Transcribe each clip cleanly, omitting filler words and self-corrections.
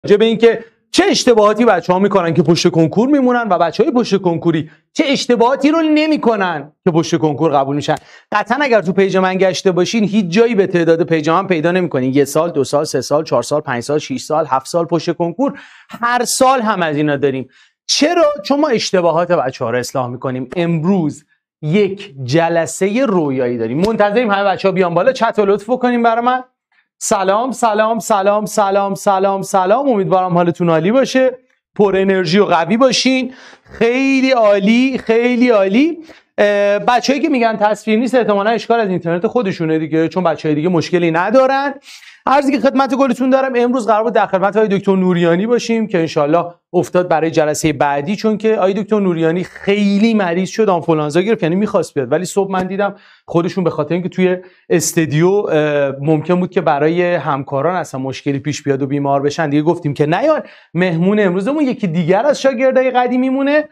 راجع به اینکه چه اشتباهاتی بچه‌ها میکنن که پشت کنکور میمونن و بچه‌های پشت کنکوری چه اشتباهاتی رو نمیکنن که پشت کنکور قبول میشن. قطعا اگر تو پیج من گشته باشین هیچ جایی به تعداد پیج من پیدا نمیکنین 1 سال 2 سال 3 سال 4 سال 5 سال 6 سال 7 سال پشت کنکور. هر سال هم از اینا داریم. چرا؟ چون ما اشتباهات بچه‌ها رو اصلاح میکنیم. امروز یک جلسه رویایی داریم. منتظریم همه بچه‌ها بیان بالا. چت و لطف کنیم برای من. سلام سلام سلام سلام سلام سلام. امیدوارم حالتون عالی باشه، پر انرژی و قوی باشین. خیلی عالی خیلی عالی. بچه‌ای که میگن تصویر نیست احتمالاً اشکال از اینترنت خودشونه دیگه، چون بچه‌های دیگه مشکلی ندارن. عرضی که خدمت گلتون دارم امروز قرار بود در خدمت آقای دکتر نوریانی باشیم که انشالله افتاد برای جلسه بعدی، چون که آقای دکتر نوریانی خیلی مریض شد، آنفولانزا گرفت، یعنی می‌خواست بیاد ولی صبح من دیدم خودشون به خاطر اینکه توی استودیو ممکن بود که برای همکاران اصلا مشکلی پیش بیاد و بیمار بشن دیگه گفتیم که نیاد. مهمون امروزمون یکی دیگر از شاگردای قدیمیمونه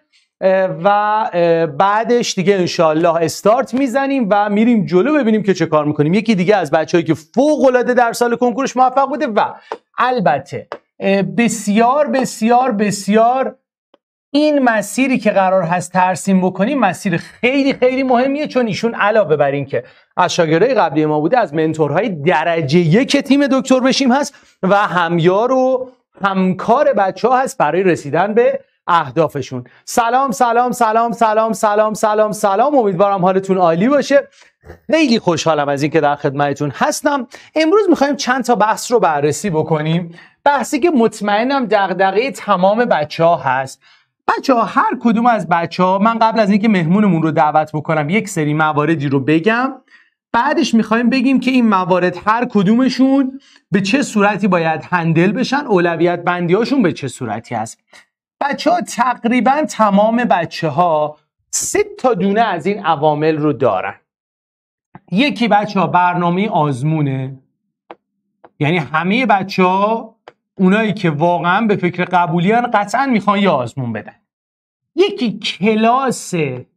و بعدش دیگه انشالله استارت میزنیم و میریم جلو ببینیم که چه کار میکنیم. یکی دیگه از بچه‌هایی که فوق العاده در سال کنکورش موفق بوده و البته بسیار بسیار بسیار این مسیری که قرار هست ترسیم بکنیم مسیر خیلی خیلی مهمیه، چون ایشون علاوه بر این که از شاگردای قبلی ما بوده از منتورهای درجه 1 تیم دکتر بشیم هست و همیار و همکار بچه‌ها هست برای رسیدن به اهدافشون. سلام سلام سلام سلام سلام سلام سلام. امیدوارم حالتون عالی باشه. خیلی خوشحالم از اینکه در خدمتتون هستم. امروز میخوایم چند تا بحث رو بررسی بکنیم. بحثی که مطمئنم دغدغه تمام بچه‌ها هست. بچه‌ها هر کدوم از بچه‌ها، من قبل از اینکه مهمونمون رو دعوت بکنم یک سری مواردی رو بگم، بعدش میخوایم بگیم که این موارد هر کدومشون به چه صورتی باید هندل بشن، اولویت بندی‌هاشون به چه صورتی هست. بچه‌ها تقریبا تمام بچه‌ها 3 تا دونه از این عوامل رو دارن. یکی بچه‌ها برنامه آزمونه، یعنی همه بچه‌ها اونایی که واقعا به فکر قبولیان قطعا میخوان یه آزمون بدن. یکی کلاس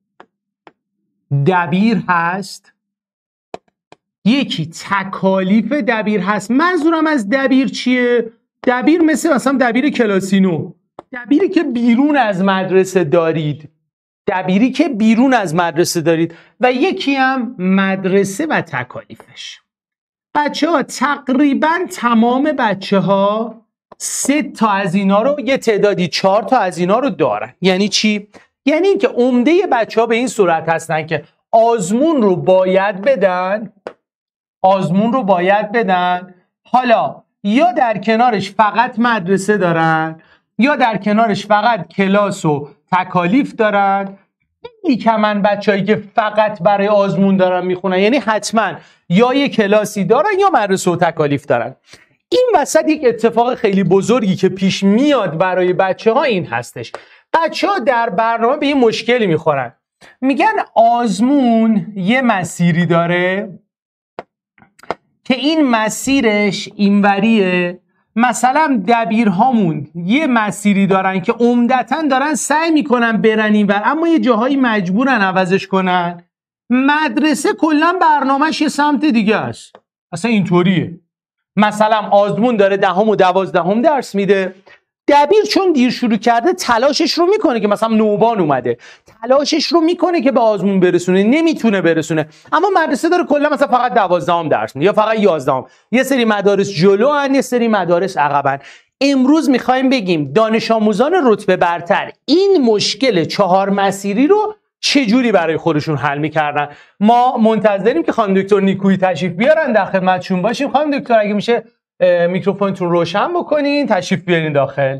دبیر هست، یکی تکالیف دبیر هست. منظورم از دبیر چیه؟ دبیر مثلا دبیر کلاسینو، دبیری که بیرون از مدرسه دارید، دبیری که بیرون از مدرسه دارید، و یکی هم مدرسه و تکالیفش. بچه‌ها تقریبا تمام بچه‌ها 3 تا از اینا رو، یه تعدادی 4 تا از اینا رو دارن. یعنی چی؟ یعنی اینکه عمده بچه‌ها به این صورت هستن که آزمون رو باید بدن، آزمون رو باید بدن، حالا یا در کنارش فقط مدرسه دارن یا در کنارش فقط کلاس و تکالیف دارن. خیلی کمن بچه‌هایی که فقط برای آزمون دارن میخونن، یعنی حتما یا یه کلاسی دارن یا مدرسه و تکالیف دارن. این وسط یک اتفاق خیلی بزرگی که پیش میاد برای بچه‌ها این هستش. بچه‌ها در برنامه به این مشکلی میخورن، میگن آزمون یه مسیری داره که این مسیرش اینوریه. مثلا دبیرهامون یه مسیری دارن که عمدتاً دارن سعی میکنن برن اینور، اما یه جاهایی مجبورن عوضش کنن. مدرسه کلا برنامه‌اش یه سمت دیگه است، اصلا اینطوریه. مثلا آزمون داره 10 و 12 درس میده، دبیر چون دیر شروع کرده تلاشش رو میکنه که مثلا نوبان اومده، تلاشش رو میکنه که به آزمون برسونه، نمیتونه برسونه. اما مدرسه داره کلا مثلا فقط 12 درس میده یا فقط 11. یه سری مدارس جلو ان، یه سری مدارس عقبن. امروز میخوایم بگیم دانش آموزان رتبه برتر این مشکل 4 مسیری رو چجوری برای خودشون حل میکردن. ما منتظریم که خانم دکتر نیکویی تشریف بیارن، در خدمتشون باشیم. خانم دکتر اگه میشه میکروفونتون روشن بکنین، تشریف بیارین داخل.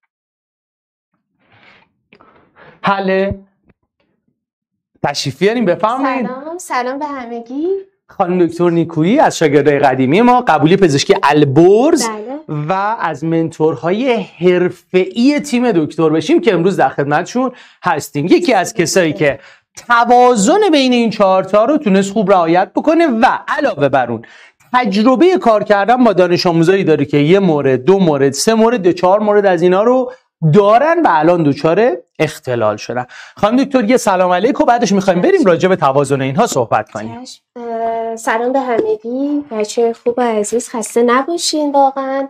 حله تشریف بیارین، بفرمایید. سلام به همگی. خانم دکتر نیکویی از شاگردای قدیمی ما، قبولی پزشکی البرز. بله. و از منتورهای حرفه‌ای تیم دکتر بشیم که امروز در خدمتشون هستیم. یکی از کسایی که توازن بین این 4 تا رو تونست خوب رعایت بکنه و علاوه بر اون تجربه کار کردن با دانش آموزایی داره که 1 مورد 2 مورد 3 مورد 4 مورد از اینا رو دارن و الان دچار اختلال شدن. خانم دکتر یه سلام علیکم، بعدش میخوایم بریم راجع به توازن اینها صحبت کنیم. سلام به همگی، بچه خوب و عزیز، خسته نباشین. واقعا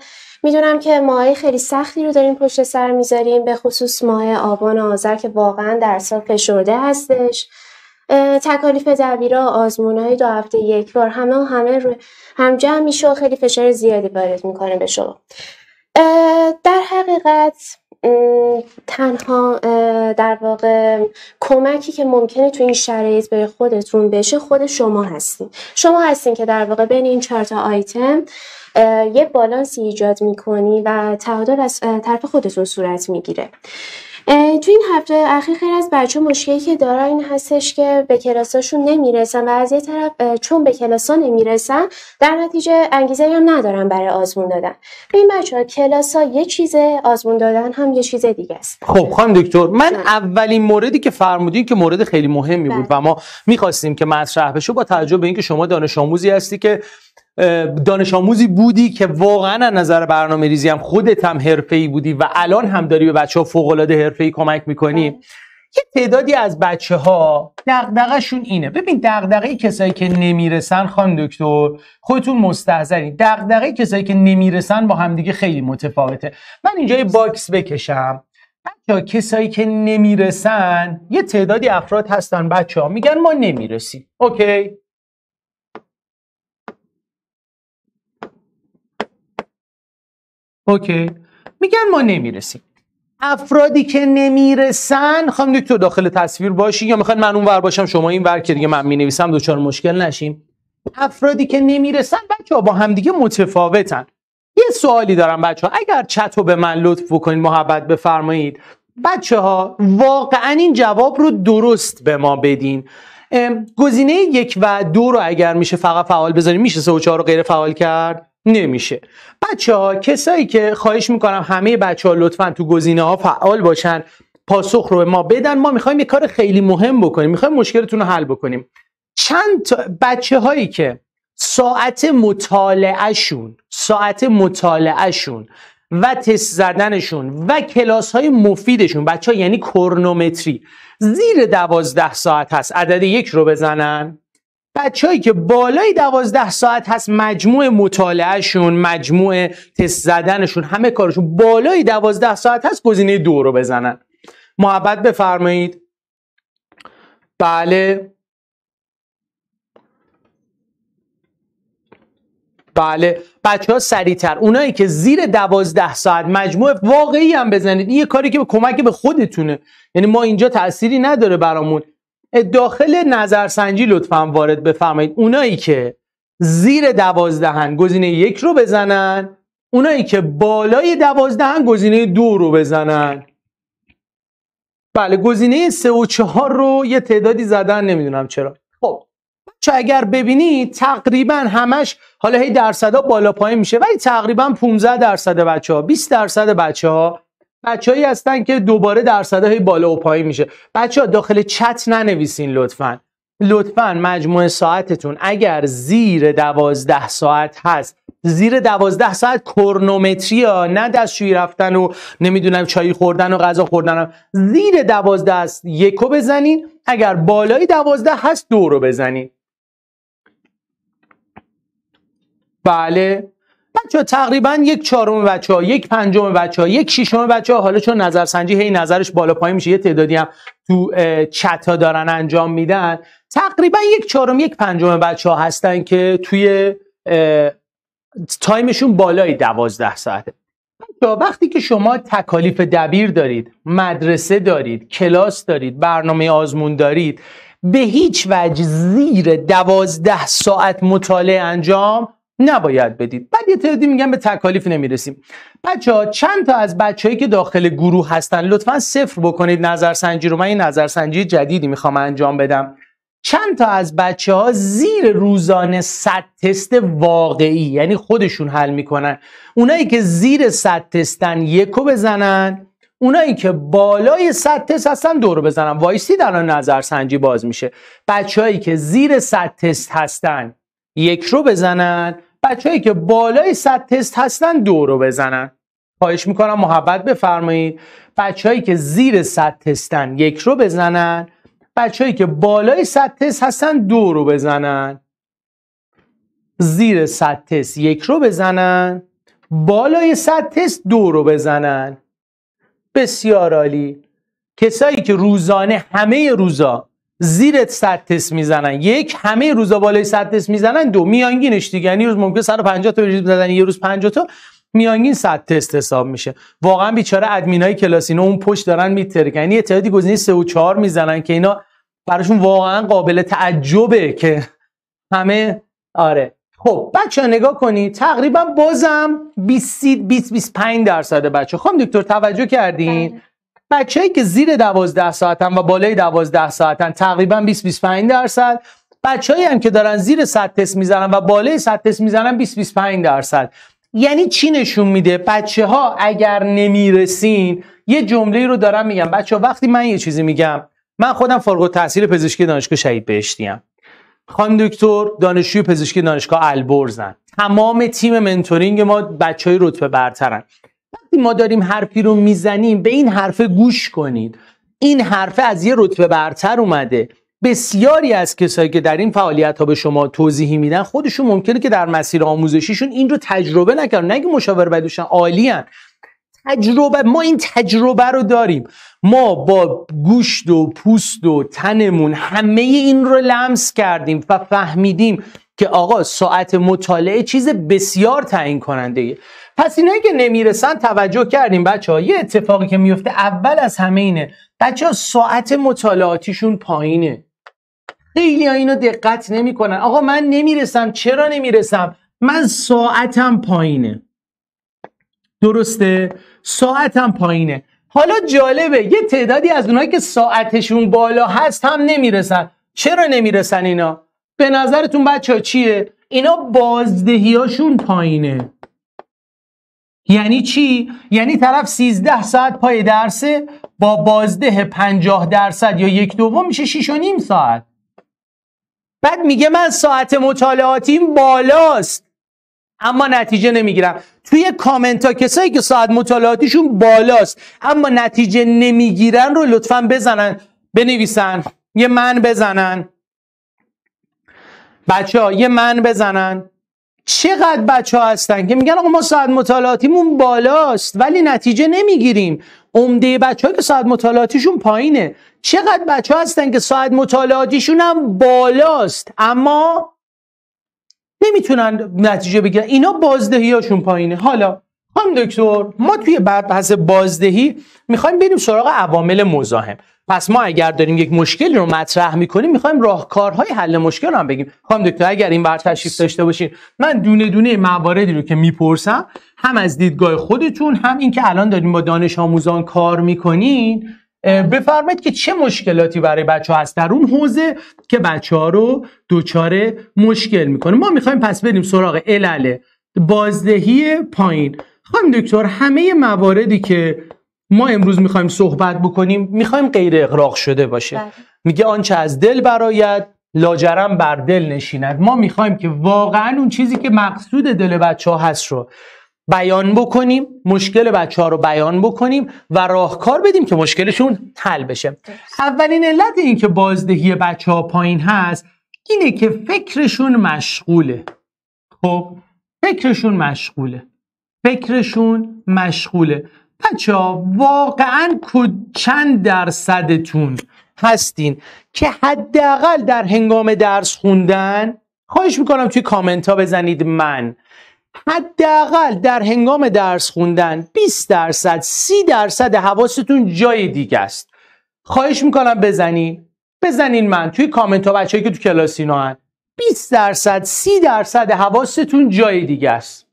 میدونم که ماهای خیلی سختی رو داریم پشت سر میذاریم، به خصوص ماه آبان و آذر که واقعا در سال فشرده هستش. تکالیف دبیرا، آزمون‌های 2 هفته یک بار، همه رو هم جمع میشه و خیلی فشار زیادی وارد میکنه به شما. در حقیقت تنها در واقع کمکی که ممکنه تو این شرایط به خودتون بشه خود شما هستین که در واقع بین این 4 تا آیتم یه بالانسی ایجاد میکنی و تعادل از طرف خودتون صورت میگیره. تو این هفته اخیر خیلی از بچه‌ها مشکلی که دارن این هستش که به کلاساشون نمیرسن و از یه طرف چون به کلاسا نمیرسن در نتیجه انگیزه هم ندارن برای آزمون دادن. به این بچه‌ها کلاسا یه چیزه، آزمون دادن هم یه چیز دیگه است. خب خانم دکتر، من اولین موردی که فرمودین که مورد خیلی مهمی بود و ما می‌خواستیم که مطرح بشه با توجه به اینکه شما دانش آموزی هستی که دانش آموزی بودی که واقعا از نظر برنامه‌ریزی هم خودت هم حرفه‌ای بودی و الان هم داری به بچه‌ها فوق‌العاده حرفه‌ای کمک می‌کنی. یه تعدادی از بچه‌ها دغدغه‌شون اینه. ببین دغدغه کسایی که نمیرسن خانم دکتر خودتون مستحضرین، دغدغه کسایی که نمیرسن با همدیگه خیلی متفاوته. من اینجا یه باکس بکشم. بچه‌ها کسایی که نمیرسن یه تعدادی افراد هستن بچه‌ها میگن ما نمیرسیم. اوکی؟ اوکی، میگن ما نمیرسیم. افرادی که نمیرسن خانم دکتر داخل تصویر باشی یا میخواین من اون ور باشم شما این ور که دیگه من مینویسم دوچار مشکل نشیم. افرادی که نمیرسن بچه‌ها با همدیگه متفاوتن. یه سوالی دارم بچه‌ها، اگر چت رو به من لطف بکنید محبت بفرمایید. بچه‌ها واقعا این جواب رو درست به ما بدین. گزینه 1 و 2 رو اگر میشه فقط فعال بذاریم، میشه 3 و 4 رو غیر فعال کرد؟ نمیشه. بچه‌ها کسایی که خواهش میکنم همه بچه‌ها لطفاً تو گزینه‌ها فعال باشن، پاسخ رو به ما بدن. ما میخوایم یه کار خیلی مهم بکنیم، میخوایم مشکلتون رو حل بکنیم. چند تا بچه‌هایی که ساعت مطالعهشون و تست زدنشون و کلاس‌های مفیدشون بچه‌ها یعنی کرونومتری زیر 12 ساعت هست، عدد 1 رو بزنن. بچه‌هایی که بالای 12 ساعت هست مجموع مطالعهشون، مجموع تست زدنشون، همه کارشون بالای 12 ساعت هست، گزینه 2 رو بزنن. محبت بفرمایید. بله بچه‌ها سریعتر، اونایی که زیر 12 ساعت مجموع واقعی هم بزنید. این یه کاری که کمک به خودتونه، یعنی ما اینجا تأثیری نداره برامون. داخل نظرسنجی لطفاً وارد بفرمایید. اونایی که زیر 12 گزینه 1 رو بزنن، اونایی که بالای 12 گزینه 2 رو بزنن. بله گزینه 3 و 4 رو یه تعدادی زدن، نمیدونم چرا. خب چه اگر ببینید تقریبا همش حالا هی درصدا بالا پایین میشه ولی تقریبا 15% بچه‌ها، 20% بچه‌هایی هستن که دوباره درصدا هی بالا و پایین میشه. بچه‌ها داخل چت ننویسین لطفاً مجموع ساعتتون اگر زیر 12 ساعت هست، زیر 12 ساعت کرونومتری ها، نه دستشویی رفتن و نمیدونم چای خوردن و غذا خوردن، زیر 12 است 1 رو بزنین، اگر بالای 12 هست 2 رو بزنین. بله بچه‌ها تقریبا 1/4 بچه‌ها، 1/5 بچه‌ها، 1/6 بچه‌ها، حالا چون نظرسنجی هی نظرش بالا پایین میشه یه تعدادی هم تو چت ها دارن انجام میدن، تقریبا 1/4 1/5 بچه‌ها هستن که توی تایمشون بالای 12 ساعته. وقتی که شما تکالیف دبیر دارید، مدرسه دارید، کلاس دارید، برنامه آزمون دارید، به هیچ وجه زیر 12 ساعت مطالعه انجام نباید بدید. بعد یه تعدادی میگن به تکالیف نمیرسیم. بچه‌ها چند تا از بچه‌هایی که داخل گروه هستن لطفاً 0 بکنید نظرسنجی رو. من این نظرسنجی جدیدی میخوام انجام بدم. چند تا از بچه‌ها زیر روزانه 100 تست واقعی یعنی خودشون حل میکنن، اونایی که زیر 100 تستن 1 رو بزنن، اونایی که بالای 100 تست هستن 2 رو بزنن. وایسید الان نظرسنجی باز میشه. بچه‌هایی که زیر 100 تست هستن 1 رو بزنن، بچه‌هایی که بالای 100 تست هستن 2 رو بزنن. خواهش میکنم محبت بفرمایید. بچه‌هایی که زیر 100 تستن 1 رو بزنن، بچه‌هایی که بالای 100 تست هستن 2 رو بزنن. زیر 100 تست 1 رو بزنن، بالای 100 تست 2 رو بزنن. بسیار عالی. کسایی که روزانه همه روزا زیر 100 تست میزنن 1، همه روزا بالای 100 تست میزنن 2، میانگینش دیگه، یعنی روز ممکنه 150 تا بزنن، یه روز 50 تا، میانگین 100 تست حساب میشه. واقعا بیچاره ادمینای کلاسینو اون پشت دارن میترکن، یعنی یه تعدادی گزینه 3 و 4 میزنن که اینا براشون واقعا قابل تعجبه که همه. آره خب بچه‌ها نگاه کنید، تقریبا بازم 20-25% بچه. خب دکتر توجه کردین؟ بچه‌ای که زیر 12 ساعتن و بالای 12 ساعتن تقریبا 20-25%. بچه‌ای هم که دارن زیر 100 تست میزنن و بالای 100 تست میزنن 20-25%. یعنی چی نشون میده؟ بچه‌ها اگر نمیرسین، یه جمله رو دارم میگم بچه‌ها، وقتی من یه چیزی میگم، من خودم فارغ التحصیل پزشکی دانشگاه شهید بهشتی‌ام، خانم دکتر دانشجوی پزشکی دانشگاه البرزن، تمام تیم منتورینگ ما بچهای رتبه برترن. وقتی ما داریم حرفی رو میزنیم، به این حرف گوش کنید. این حرف از یه رتبه برتر اومده. بسیاری از کسایی که در این فعالیت ها به شما توضیحی میدن، خودشون ممکنه که در مسیر آموزشیشون این رو تجربه نکردن، نگه مشاور بدوشن، عالیان. تجربه، ما این تجربه رو داریم. ما با گوشت و پوست و تنمون همه این رو لمس کردیم و فهمیدیم که آقا ساعت مطالعه چیز بسیار تعیین کننده ایه. پس اینایی که نمیرسن توجه کردیم بچه ها، یه اتفاقی که میفته اول از همه اینه بچه ها ساعت مطالعاتیشون پایینه. خیلی ها اینو دقت نمی کنن. آقا من نمیرسم. چرا نمیرسم؟ من ساعتم پایینه. درسته؟ ساعتم پایینه. حالا جالبه یه تعدادی از اونایی که ساعتشون بالا هست هم نمیرسن. چرا نمیرسن اینا؟ به نظرتون بچه ها چیه؟ اینا بازدهیاشون پایینه. یعنی چی؟ یعنی طرف 13 ساعت پای درسه با بازده 50% یا 1/2 میشه 6.5 ساعت. بعد میگه من ساعت مطالعاتیم بالاست اما نتیجه نمیگیرم. توی کامنت ها کسایی که ساعت مطالعاتیشون بالاست اما نتیجه نمیگیرن رو لطفاً بزنن، بنویسن، یه من بزنن. بچه ها یه من بزنن. چقدر بچه ها هستن که میگن آقا ما ساعت مطالعاتیمون بالاست ولی نتیجه نمیگیریم. عمده بچه ها که ساعت مطالعاتیشون پایینه. چقدر بچه ها هستن که ساعت مطالعاتیشون هم بالاست اما نمیتونن نتیجه بگیرن. اینا بازدهیاشون پایینه. حالا خانم دکتر ما توی بحث بازدهی میخوایم بریم سراغ عوامل مزاحم. پس ما اگر داریم یک مشکلی رو مطرح میکنیم میخوایم راهکارهای حل مشکل رو هم بگیم. خانم دکتر اگر این بر تشریف داشته باشین، من دونه دونه مواردی رو که میپرسم هم از دیدگاه خودتون هم این که الان داریم با دانش آموزان کار میکنین بفرمایید که چه مشکلاتی برای بچه ها هست در اون حوزه که بچه ها رو دچار مشکل میکنه. ما میخوایم پس بریم سراغ علل بازدهی پایین. خانم دکتر همه مواردی که ما امروز میخوایم صحبت بکنیم میخوایم غیر اغراق شده باشه. میگه آنچه از دل برآید لاجرم بر دل نشیند. ما میخوایم که واقعا اون چیزی که مقصود دل بچه ها هست رو بیان بکنیم، مشکل بچه ها رو بیان بکنیم و راهکار بدیم که مشکلشون حل بشه. اولین علت این که بازدهی بچه ها پایین هست اینه که فکرشون مشغوله. خب فکرشون مشغوله. بچه ها واقعا چند درصدتون هستین که حداقل در هنگام درس خوندن، خواهش میکنم توی کامنت ها بزنید من، حداقل در هنگام درس خوندن 20% 30% حواستون جای دیگه است. خواهش میکنم بزنین من توی کامنت ها بچه‌ای که تو کلاسینا هستن 20% 30% حواستون جای دیگه است.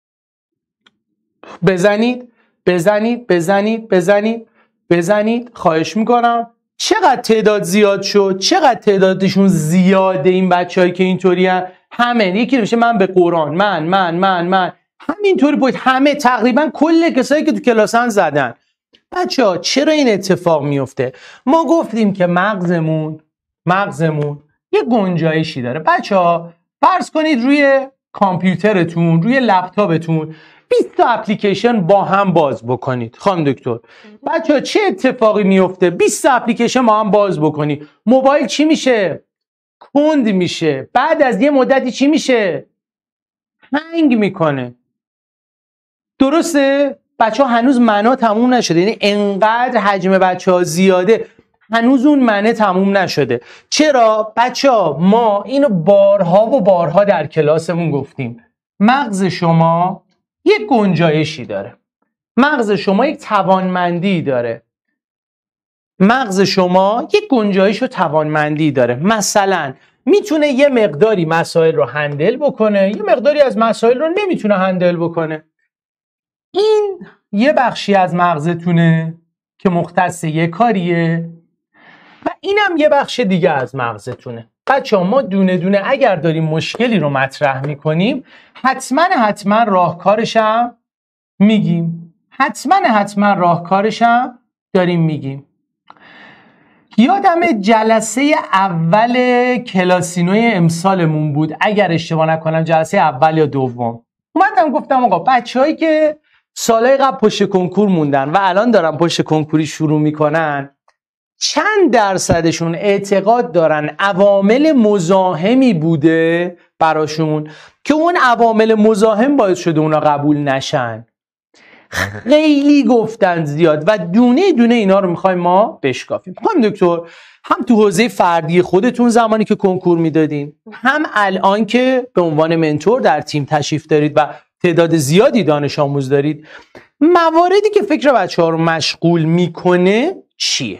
بزنید. خواهش میکنم. چقدر تعداد زیاد شد؟ چقدر تعدادشون زیاده این بچه‌هایی که اینطوری هستن؟ همه یکی نمیشه من به قرآن من همینطوری بود. همه تقریبا کل کسایی که تو کلاسن زدن. بچه‌ها چرا این اتفاق میفته؟ ما گفتیم که مغزمون یه گنجایشی داره. بچه‌ها فرض کنید روی کامپیوترتون، روی لپتاپتون 20 تا اپلیکیشن با هم باز بکنید. خانم دکتر بچه‌ها چه اتفاقی میفته؟ 20 تا اپلیکیشن با هم باز بکنی، موبایل چی میشه؟ کند میشه. بعد از یه مدتی چی میشه؟ هنگ میکنه. درسته؟ بچه ها هنوز معنا تموم نشده، یعنی انقدر حجم بچه ها زیاده هنوز اون معنی تموم نشده. چرا؟ بچه ها ما اینو بارها و بارها در کلاسمون گفتیم، مغز شما یک گنجایشی داره، مغز شما یک توانمندی داره، مغز شما یک گنجایش و توانمندی داره. مثلا میتونه یه مقداری مسائل رو هندل بکنه، یه مقداری از مسائل رو نمیتونه هندل بکنه. این یه بخشی از مغزتونه که مختص یه کاریه و اینم یه بخش دیگه از مغزتونه. بچه ها ما دونه دونه اگر داریم مشکلی رو مطرح میکنیم حتما راهکارشم میگیم، حتما راهکارشم داریم میگیم. یادم جلسه اول کلاسینوی امسالمون بود، اگر اشتباه نکنم جلسه اول یا دوم، اومدم گفتم آقا بچه‌هایی که سالهای قبل پشت کنکور موندن و الان دارن پشت کنکوری شروع میکنن چند درصدشون اعتقاد دارن عوامل مزاحمی بوده براشون که اون عوامل مزاحم باعث شده اونا قبول نشن؟ خیلی گفتن زیاد و دونه دونه اینا رو میخوایم ما بشکافیم. خانم دکتر، هم تو حوزه فردی خودتون زمانی که کنکور میدادین، هم الان که به عنوان منتور در تیم تشریف دارید و تعداد زیادی دانش آموز دارید، مواردی که فکر بچه‌ها رو مشغول میکنه چیه؟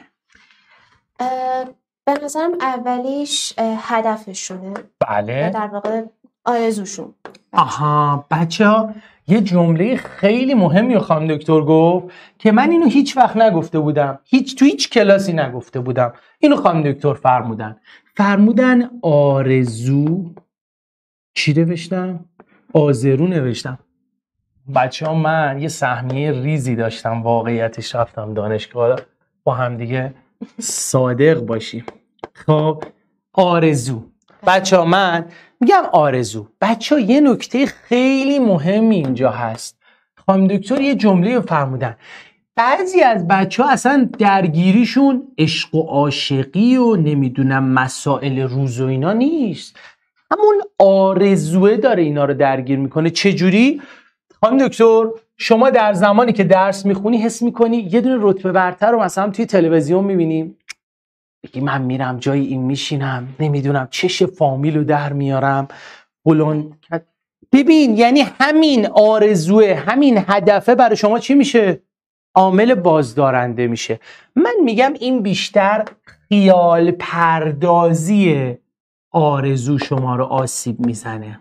به نظرم اولیش هدفشونه. بله. در واقع آرزوشون. آها، بچه‌ها یه جمله خیلی مهمی رو خانم دکتر گفت که من اینو هیچ وقت نگفته بودم، تو هیچ کلاسی نگفته بودم. اینو خانم دکتر فرمودن آرزو چی نوشتم؟ آزرو نوشتم. بچه ها من یه سهمیه ریزی داشتم، واقعیتش رفتم دانشگاه، با هم دیگه صادق باشیم. خب آرزو، بچه ها من میگم آرزو. بچه ها یه نکته خیلی مهمی اینجا هست. خانم دکتر یه جمله فرمودن، بعضی از بچه ها اصلا درگیریشون عشق و عاشقی و نمیدونم مسائل روز و اینا نیست، همون آرزوه داره اینا رو درگیر میکنه. چجوری؟ خانم دکتر شما در زمانی که درس میخونی حس میکنی یه دونه رتبه برتر رو مثلا توی تلویزیون میبینیم، بگی من میرم جای این میشینم، نمیدونم چش فامیل رو در میارم فلان. ببین یعنی همین آرزوه، همین هدفه برای شما چی میشه؟ عامل بازدارنده میشه. من میگم این بیشتر خیال پردازی آرزو شما رو آسیب میزنه.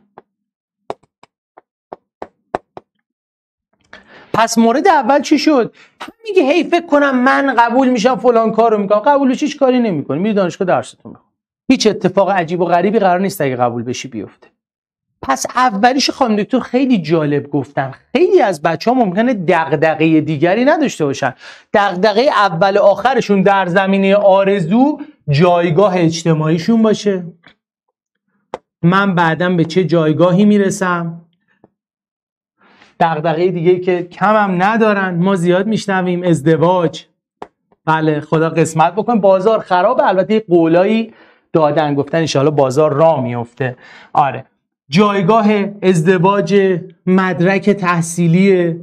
پس مورد اول چی شد؟ میگه هی فکر کنم من قبول میشم فلان کارو میکنم، قبول بشی هیچ کاری نمیکنی، میری دانشگاه درستون میخونی، هیچ اتفاق عجیب و غریبی قرار نیست اگه قبول بشی بیفته. پس اولیش خانم دکتر خیلی جالب گفتن، خیلی از بچه‌ها ممکنه دغدغه دیگری نداشته باشن، دغدغه اول آخرشون در زمینه آرزو جایگاه اجتماعیشون باشه، من بعداً به چه جایگاهی میرسم. دغدغه دیگه که کم هم ندارن، ما زیاد میشنویم، ازدواج. بله خدا قسمت بکنه، بازار خرابه، البته قولایی دادن گفتن ان شاءالله بازار راه میفته. آره، جایگاه ازدواج، مدرک تحصیلی،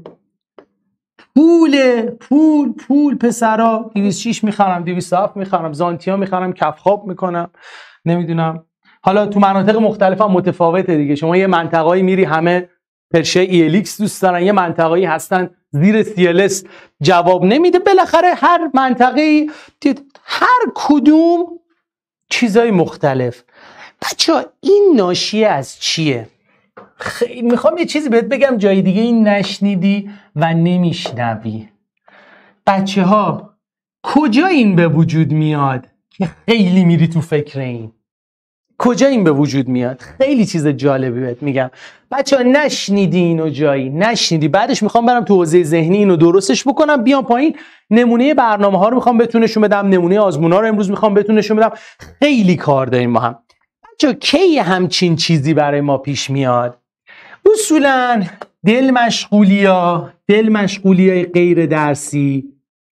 پول پسرا 206 میخرم، 207 میخرم، زانتیا میخرم، کف خواب میکنم، نمیدونم. حالا تو مناطق مختلف هم متفاوته دیگه، شما یه منطقه‌ای میری همه پرشه ایلیکس دوست دارن، یه منطقه‌ای هستن زیر CLS جواب نمیده. بالاخره هر منطقه‌ای هر کدوم چیزای مختلف. بچه‌ها این ناشی از چیه؟ خیلی میخوام یه چیزی بهت بگم جای دیگه این نشنیدی و نمیشنوی. بچه‌ها کجا این به وجود میاد که خیلی میری تو فکر این؟ کجا این به وجود میاد؟ خیلی چیز جالبی بهت میگم. بچه‌ها نشنیدی اینو جایی؟ نشنیدی؟ بعدش میخوام برم تو حوزه ذهنی اینو درستش بکنم، بیام پایین نمونه برنامه‌ها رو میخوام بهتون نشون بدم، نمونه آزمون‌ها رو امروز میخوام بهتون نشون بدم. خیلی کار داریم ما هم. بچه‌ها کی همچین چیزی برای ما پیش میاد؟ اصولاً دل مشغولیای غیر درسی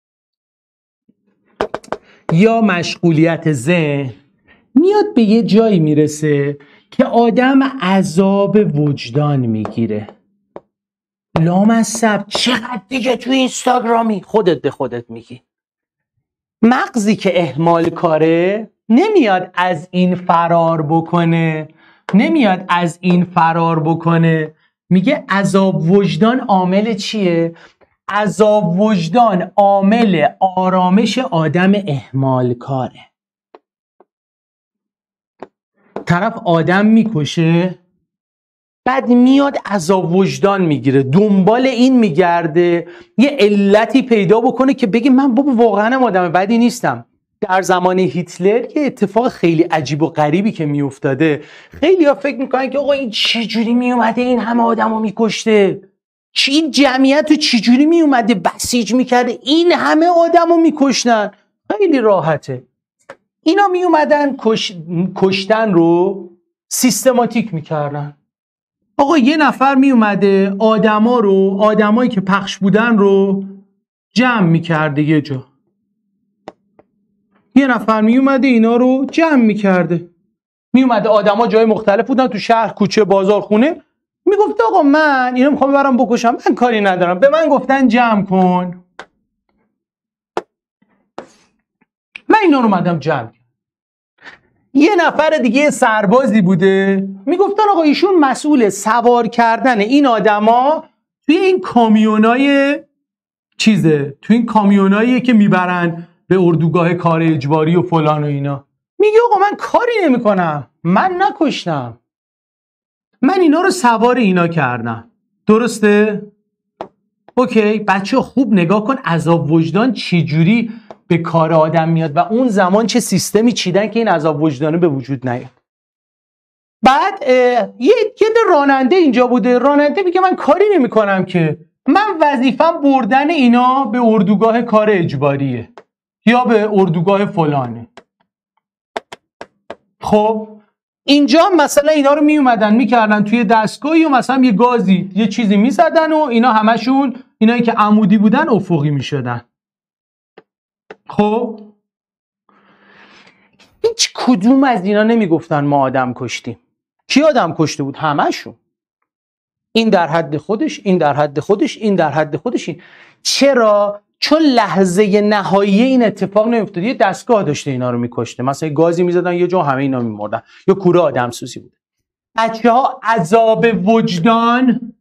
یا مشغولیت ذهن میاد به یه جایی میرسه که آدم عذاب وجدان میگیره. لامصب چقدر دیگه تو اینستاگرامی؟ خودت به خودت میگی. مغزی که اهمال کاره نمیاد از این فرار بکنه، میگه عذاب وجدان عامل چیه؟ عذاب وجدان عامل آرامش آدم اهمال کاره. طرف آدم میکشه، بعد میاد عذاب وجدان میگیره، دنبال این میگرده یه علتی پیدا بکنه که بگه من بابا واقعا آدم بدی نیستم. در زمان هیتلر یه اتفاق خیلی عجیب و غریبی که میافتاده، خیلی ها فکر میکنن که آقا این چجوری میومده این همه آدم رو میکشته، این جمعیت رو چجوری میومده بسیج میکرده این همه آدم رو میکشتن. خیلی راحته، اینا میومدن کشتن رو سیستماتیک میکردن. آقا یه نفر میومده آدمایی که پخش بودن رو جمع میکرده یه جا، یه نفر میومده اینا رو جمع میکرده، میومده آدما جای مختلف بودن تو شهر، کوچه، بازار، خونه، میگفت آقا من اینا میخوام ببرم بکشم، من کاری ندارم، به من گفتن جمع کن، من اینا رو اومدم جمع. یه نفر دیگه سربازی بوده، میگفتن آقا ایشون مسئول سوار کردن این آدما توی این کامیونای توی این کامیونایی که میبرن به اردوگاه کار اجباری و فلان و اینا. میگه آقا من کاری نمیکنم، من نکشتم، من اینا رو سوار اینا کردم. درسته؟ اوکی، بچه خوب نگاه کن عذاب وجدان چجوری به کار آدم میاد و اون زمان چه سیستمی چیدن که این عذاب وجدانه به وجود نیاد. بعد یه راننده اینجا بوده، راننده میگه من کاری نمی کنم که، من وظیفم بردن اینا به اردوگاه کار اجباریه یا به اردوگاه فلانه. خب اینجا مثلا اینا رو میومدن میکردن توی دستگاهی و مثلا یه گازی یه چیزی میزدن و اینا همشون اینایی که عمودی بودن افقی میشدن. خب هیچ کدوم از اینا نمیگفتن ما آدم کشتیم. کی آدم کشته بود؟ همشون. این در حد خودش، این در حد خودش، این در حد خودش. چرا؟ چون لحظه نهایی این اتفاق نمیافتاد. یه دستگاه داشته اینا رو میکشته، مثلا گازی میزدن یه جا همه اینا میمردن، یا کوره آدم سوزی بود. بچه‌ها عذاب وجدان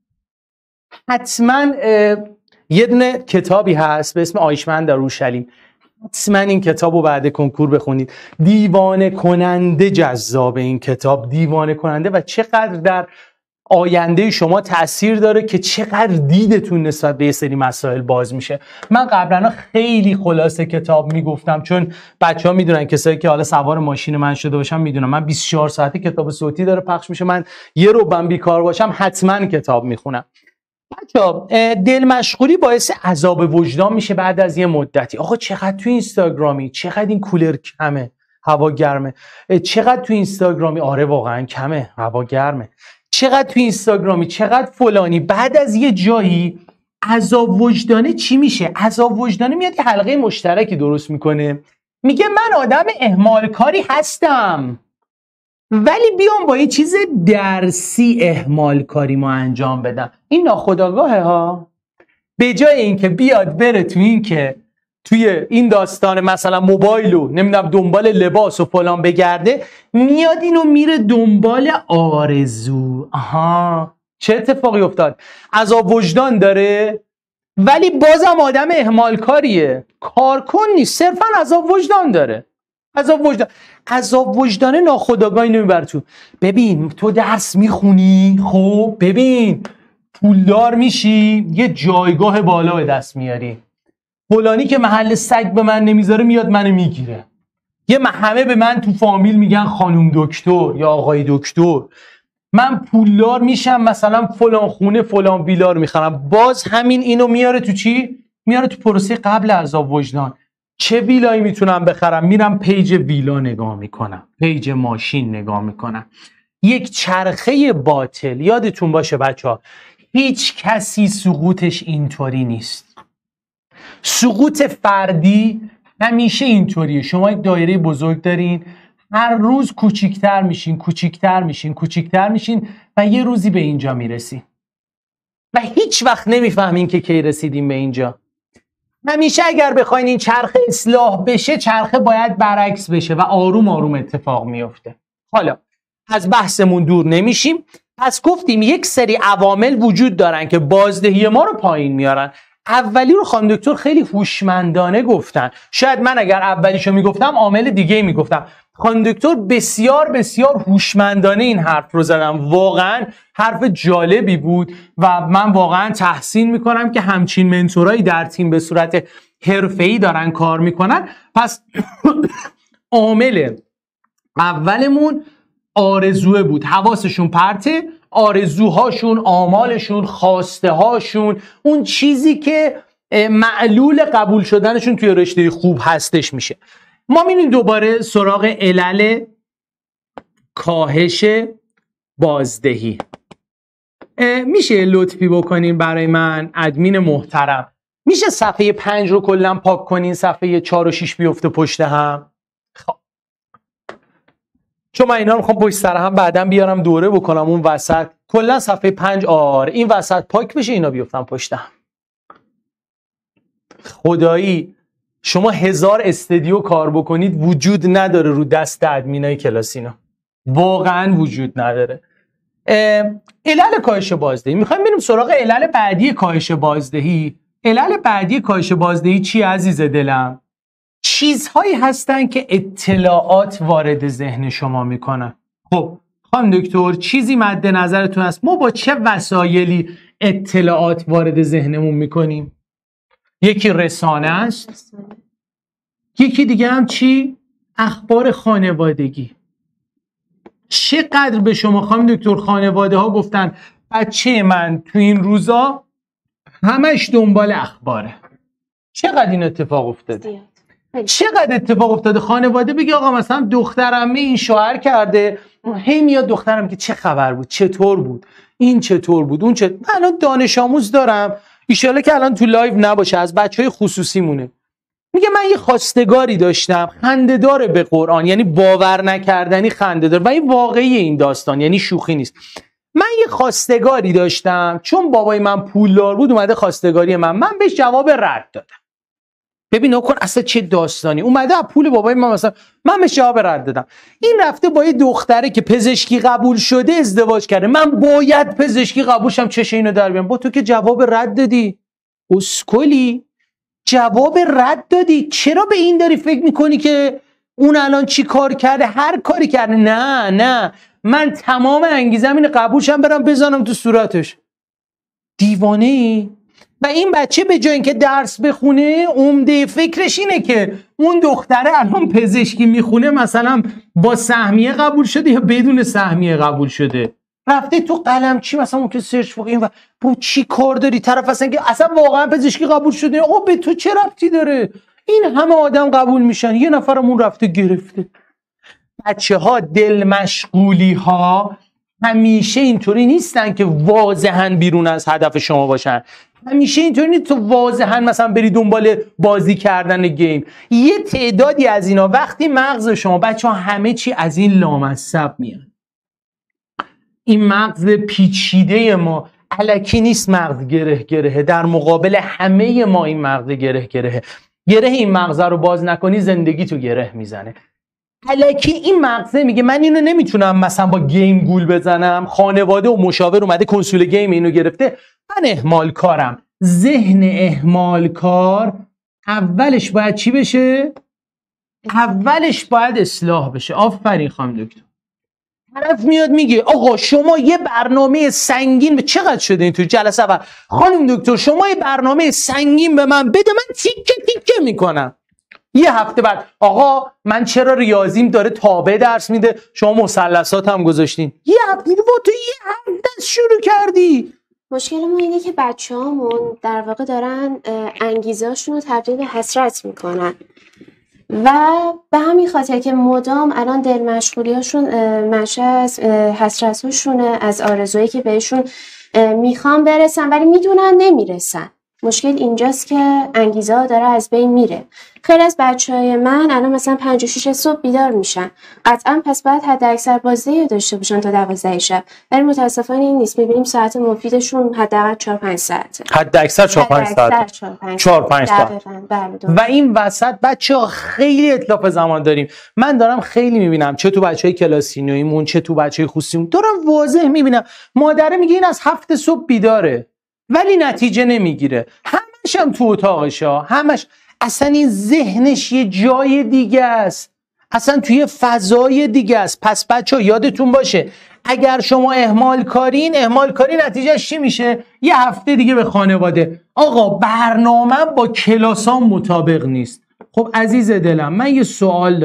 حتما یه دونه کتابی هست به اسم آیشمن در اورشلیم، حتما این کتاب رو بعد کنکور بخونید. دیوانه کننده جذاب این کتاب، دیوانه کننده، و چقدر در آینده شما تأثیر داره که چقدر دیدتون نسبت به یه سری مسائل باز میشه. من قبلا خیلی خلاصه کتاب میگفتم، چون بچه‌ها میدونن، کسایی که حالا سوار ماشین من شده باشن میدونن من 24 ساعته کتاب صوتی داره پخش میشه، من یه رو بیکار باشم حتما کتاب میخونم. بچه‌ها دل مشغولی باعث عذاب وجدان میشه بعد از یه مدتی. آقا چقدر تو اینستاگرامی، چقدر این کولر کمه هوا گرمه، چقدر تو اینستاگرامی، آره واقعا کمه هوا گرمه، چقدر تو اینستاگرامی، چقدر فلانی. بعد از یه جایی عذاب وجدانه چی میشه؟ عذاب وجدانه میاد یه حلقه مشترکی درست میکنه، میگه من آدم اهمال کاری هستم، ولی بیام با یه چیز درسی اهمال کاری ما انجام بدم. این ناخودآگاهه ها. به جای اینکه بیاد بره توی این داستان مثلا موبایلو نمیدونم دنبال لباس و فلان بگرده، میاد اینو میره دنبال آرزو. آها چه اتفاقی افتاد؟ عذاب وجدان داره ولی بازم آدم اهمال کاریه، کارکن نیست، صرفا عذاب وجدان داره. عذاب وجدان ناخودآگاه اینو میبره تو. ببین تو درس میخونی، خب ببین پولدار میشی، یه جایگاه بالا به دست میاری، فلانی که محل سگ به من نمیذاره میاد منو میگیره، همه به من تو فامیل میگن خانم دکتر یا آقای دکتر، من پولدار میشم، مثلا فلان خونه فلان ویلا رو میخرم. باز همین اینو میاره تو چی؟ میاره تو پروسه قبل عذاب وجدان. چه ویلایی میتونم بخرم؟ میرم پیج ویلا نگاه میکنم، پیج ماشین نگاه میکنم. یک چرخه باطل. یادتون باشه بچه‌ها، هیچ کسی سقوطش اینطوری نیست. سقوط فردی همیشه اینطوریه. شما یک دایره بزرگ دارین، هر روز کوچیکتر میشین و یه روزی به اینجا میرسین. و هیچ وقت نمیفهمین که کی رسیدیم به اینجا. همیشه اگر بخواین این چرخه اصلاح بشه، چرخه باید برعکس بشه و آروم آروم اتفاق میفته. حالا از بحثمون دور نمیشیم. پس گفتیم یک سری عوامل وجود دارن که بازدهی ما رو پایین میارن. اولی رو خانم دکتر خیلی هوشمندانه گفتن. شاید من اگر اولیشو میگفتم عامل دیگه میگفتم. خانم دکتر بسیار بسیار هوشمندانه این حرف رو زدم. واقعا حرف جالبی بود و من واقعا تحسین میکنم که همچین منتورایی در تیم به صورت حرفه‌ای دارن کار میکنن. پس عامل اولمون آرزوه بود. حواسشون پرته، آرزوهاشون، آمالشون، خواسته هاشون، اون چیزی که معلول قبول شدنشون توی رشته خوب هستش میشه. ما میریم دوباره سراغ علل کاهش بازدهی. میشه لطفی بکنین برای من ادمین محترم؟ میشه صفحه 5 رو کلا پاک کنین، صفحه 4 و 6 بیفته پشت هم؟ خب چون من اینا رو میخوام پشت سر هم بعداً بیارم دوره بکنم اون وسط. کلا صفحه 5 این وسط پاک بشه، اینا بیفتن پشت هم. خدایی شما 1000 استدیو کار بکنید وجود نداره رو دست ادمینای کلاسینا، واقعا وجود نداره. علل کاهش بازدهی. میخوایم بریم سراغ علل بعدی کاهش بازدهی. علل بعدی کاهش بازدهی چی عزیز دلم؟ چیزهایی هستن که اطلاعات وارد ذهن شما میکنن. خب خانم دکتر چیزی مد نظرتون هست ما با چه وسایلی اطلاعات وارد ذهنمون میکنیم؟ یکی رسانه است، یکی دیگه هم چی؟ اخبار خانوادگی. چقدر به شما خانم دکتر خانواده ها گفتن بچه من تو این روزا همش دنبال اخباره؟ چقدر این اتفاق افتاده؟ چقدر اتفاق افتاده خانواده بگی آقا مثلا دخترم این شوهر کرده، هی میاد دخترم که چه خبر بود، چطور بود، این چطور بود، اون چطور. من الان دانش آموز دارم، ایشالا که الان تو لایو نباشه، از بچهای خصوصی مونه. میگه من یه خواستگاری داشتم خنده‌دار به قرآن، یعنی باور نکردنی خنده‌دار و این واقعی این داستان، یعنی شوخی نیست. من یه خواستگاری داشتم چون بابای من پولدار بود اومده خواستگاری من بهش جواب رد دادم. ببین نکن اصلا چه داستانی، اومده از پول بابای من مثلا من بهش جواب رد دادم. این رفته با یه دختره که پزشکی قبول شده ازدواج کرده. من باید پزشکی قبول شم چش اینو در بیارم. با تو که جواب رد دادی اسکلی، جواب رد دادی، چرا به این داری فکر میکنی که اون الان چی کار کرده؟ هر کاری کرده. نه من تمام انگیزم اینه قبول شم برم بزنم تو صورتش. دیوانه ای؟ و این بچه به جای اینکه درس بخونه عمده فکرش اینه که اون دختره الان پزشکی میخونه مثلا با سهمیه قبول شده یا بدون سهمیه قبول شده. رفته تو قلمچی مثلا اون که سرچ فوق این و با چی کار داری؟ طرف اصلا واقعا پزشکی قبول شده. آقا به تو چه ربطی داره؟ این همه آدم قبول میشن، یه نفرمون رفته گرفته. بچه ها دل مشغولی ها همیشه اینطوری نیستن که واضحاً بیرون از هدف شما باشن. همیشه اینطوری نیست تو واضحاً مثلا بری دنبال بازی کردن گیم. یه تعدادی از اینا وقتی مغز شما بچه ها همه چی از این لامصب میان. این مغز پیچیده ما الکی نیست، مغز گره در مقابل همه ما. این مغز گره این مغز رو باز نکنی زندگی تو گره میزنه. الکی این مغزه میگه من اینو نمیتونم مثلا با گیم گول بزنم، خانواده و مشاور اومده کنسول گیم اینو گرفته، من اهمال کارم. ذهن اهمال کار اولش باید چی بشه؟ اولش باید اصلاح بشه. آفرین خانم دکتر. طرف میاد میگه آقا شما یه برنامه سنگین به چقدر شده این تو جلسه اول، خانم دکتر شما یه برنامه سنگین به من بده من تیکه تیکه میکنم. یه هفته بعد آقا من چرا ریاضیم داره تابع درس میده، شما مثلثات هم گذاشتین. یه هفته با تو یه هفته شروع کردی. مشکلمون اینه که بچه‌هامون در واقع دارن انگیزه‌اشون رو تبدیل به حسرت میکنن و به همین خاطر که مدام الان دل مشغولیاشون منشأ از حسرت‌هاشونه، از آرزویی که بهشون میخوان برسن ولی میدونن نمیرسن. مشکل اینجاست که انگیزه ها داره از بین میره. خیلی از بچهای من الان مثلا 5 و 6 صبح بیدار میشن، قطعا پس باید حد اکثر بازی داشته باشن تا 12 شب، ولی متاسفانه این نیست. میبینیم ساعت مفیدشون حداقل 4-5 ساعته، حد اکثر 4-5 ساعت، 4-5 ساعت. و این وسط بچه‌ها خیلی اتلاف زمان داریم. من دارم خیلی میبینم چه تو بچهای کلاسینویمون چه تو بچهای خصوصیمون، دارم واضح میبینم مادره میگه این از 7 صبح بیداره ولی نتیجه نمیگیره، همش هم تو اتاقشه، همش اصلا این ذهنش یه جای دیگه است، اصلا توی فضای دیگه است. پس بچه‌ها یادتون باشه اگر شما اهمال کاری نتیجهش چی میشه؟ یه هفته دیگه به خانواده آقا برنامه با کلاسام مطابق نیست. خب عزیز دلم من یه سوال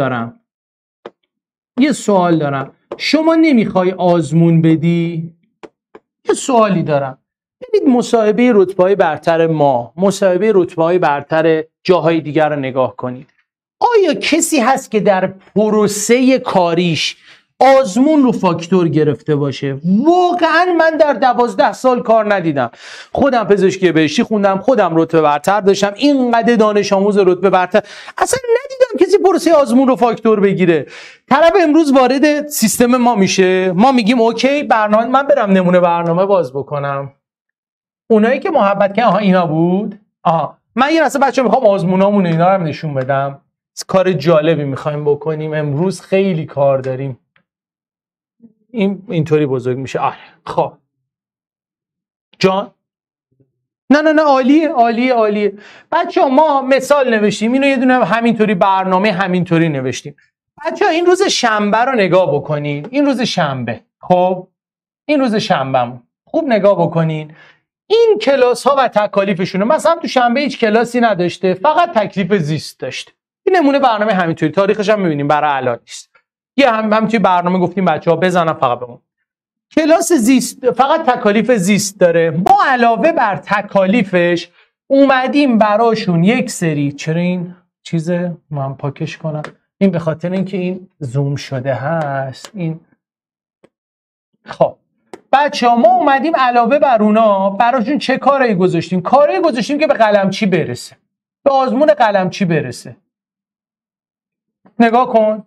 دارم، شما نمیخوای آزمون بدی؟ یه سوالی دارم. ببینید مصاحبه رتبه‌های برتر ما، مصاحبه رتبه‌های برتر جاهای دیگر رو نگاه کنید. آیا کسی هست که در پروسه کاریش آزمون رو فاکتور گرفته باشه؟ واقعا من در 12 سال کار ندیدم. خودم پزشکی بهشتی خوندم، خودم رتبه برتر داشتم، اینقدر دانش آموز رتبه برتر، اصلا ندیدم کسی پروسه آزمون رو فاکتور بگیره. طرف امروز وارد سیستم ما میشه، ما میگیم اوکی برنامه، من برم نمونه برنامه باز بکنم. اونایی که محبت کردن اینا بود. من یه لحظه بچه‌ها میخوام آزمونامون اینا رو هم نشون بدم. کار جالبی میخوایم بکنیم امروز، خیلی کار داریم. اینطوری بزرگ میشه. خب جان نه عالیه بچه‌ها. ما مثال نوشتیم، اینو یه دونه همینطوری برنامه همینطوری نوشتیم. بچه‌ها این روز شنبه رو نگاه بکنین. این روز شنبه، خب این روز شنبهمون خوب نگاه بکنین. این کلاس ها و تکالیفشونه. مثلا تو شنبه هیچ کلاسی نداشته، فقط تکلیف زیست داشته. این نمونه برنامه همینطوری، تاریخش هم می‌بینیم برای الان نیست. یه همینطوری برنامه گفتیم بچه‌ها بزنن فقط بمون. کلاس زیست فقط تکالیف زیست داره. ما علاوه بر تکالیفش اومدیم براشون یک سری، چرا این چیزه من پاکش کنم؟ این به خاطر اینکه این زوم شده هست. این خب بچه‌ها ما اومدیم علاوه بر اونا براشون چه کارایی گذاشتیم؟ کارایی گذاشتیم که به قلمچی برسه، به آزمون قلمچی برسه. نگاه کن،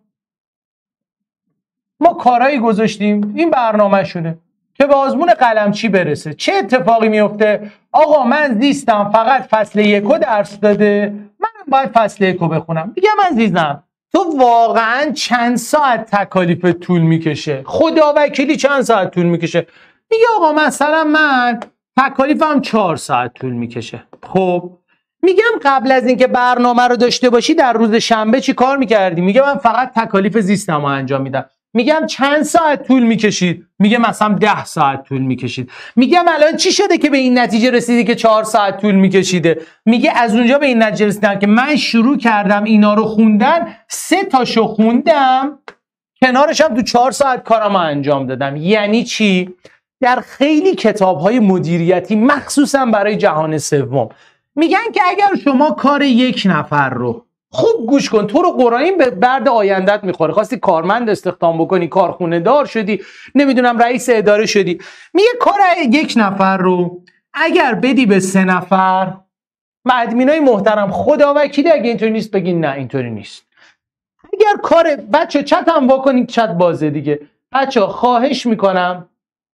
ما کارایی گذاشتیم، این برنامه شده که به آزمون قلمچی برسه. چه اتفاقی میفته؟ آقا من زیستم فقط فصل 1 درس داده، من باید فصل 1 بخونم. میگم من زیستم، تو واقعا چند ساعت تکالیف طول میکشه؟ خدا وکیلی چند ساعت طول میکشه؟ میگه آقا مثلا من تکالیفم 4 ساعت طول میکشه. خب میگم قبل از اینکه برنامه رو داشته باشی در روز شنبه چی کار میکردی؟ میگه من فقط تکالیف زیستم رو انجام میدم. میگم چند ساعت طول میکشید؟ میگه مثلا 10 ساعت طول میکشید. میگم الان چی شده که به این نتیجه رسیدی که 4 ساعت طول میکشیده؟ میگه از اونجا به این نتیجه رسیدم که من شروع کردم اینا رو خوندن، 3 تاشو خوندم، کنارش هم تو 4 ساعت کارم رو انجام دادم. یعنی چی؟ در خیلی کتاب‌های مدیریتی مخصوصا برای جهان سوم میگن که اگر شما کار یک نفر رو خوب گوش کن، تو رو قرآن به برد آیندت میخوره، خواستی کارمند استخدام بکنی، کارخونه دار شدی، نمیدونم رئیس اداره شدی، میگه کار یک نفر رو اگر بدی به 3 نفر، ادمینای محترم خدا وکیلی اگه اینطوری نیست بگین نه اینطوری نیست. اگر کار بچه چت هم واکنین، چت بازه دیگه. بچه خواهش میکنم،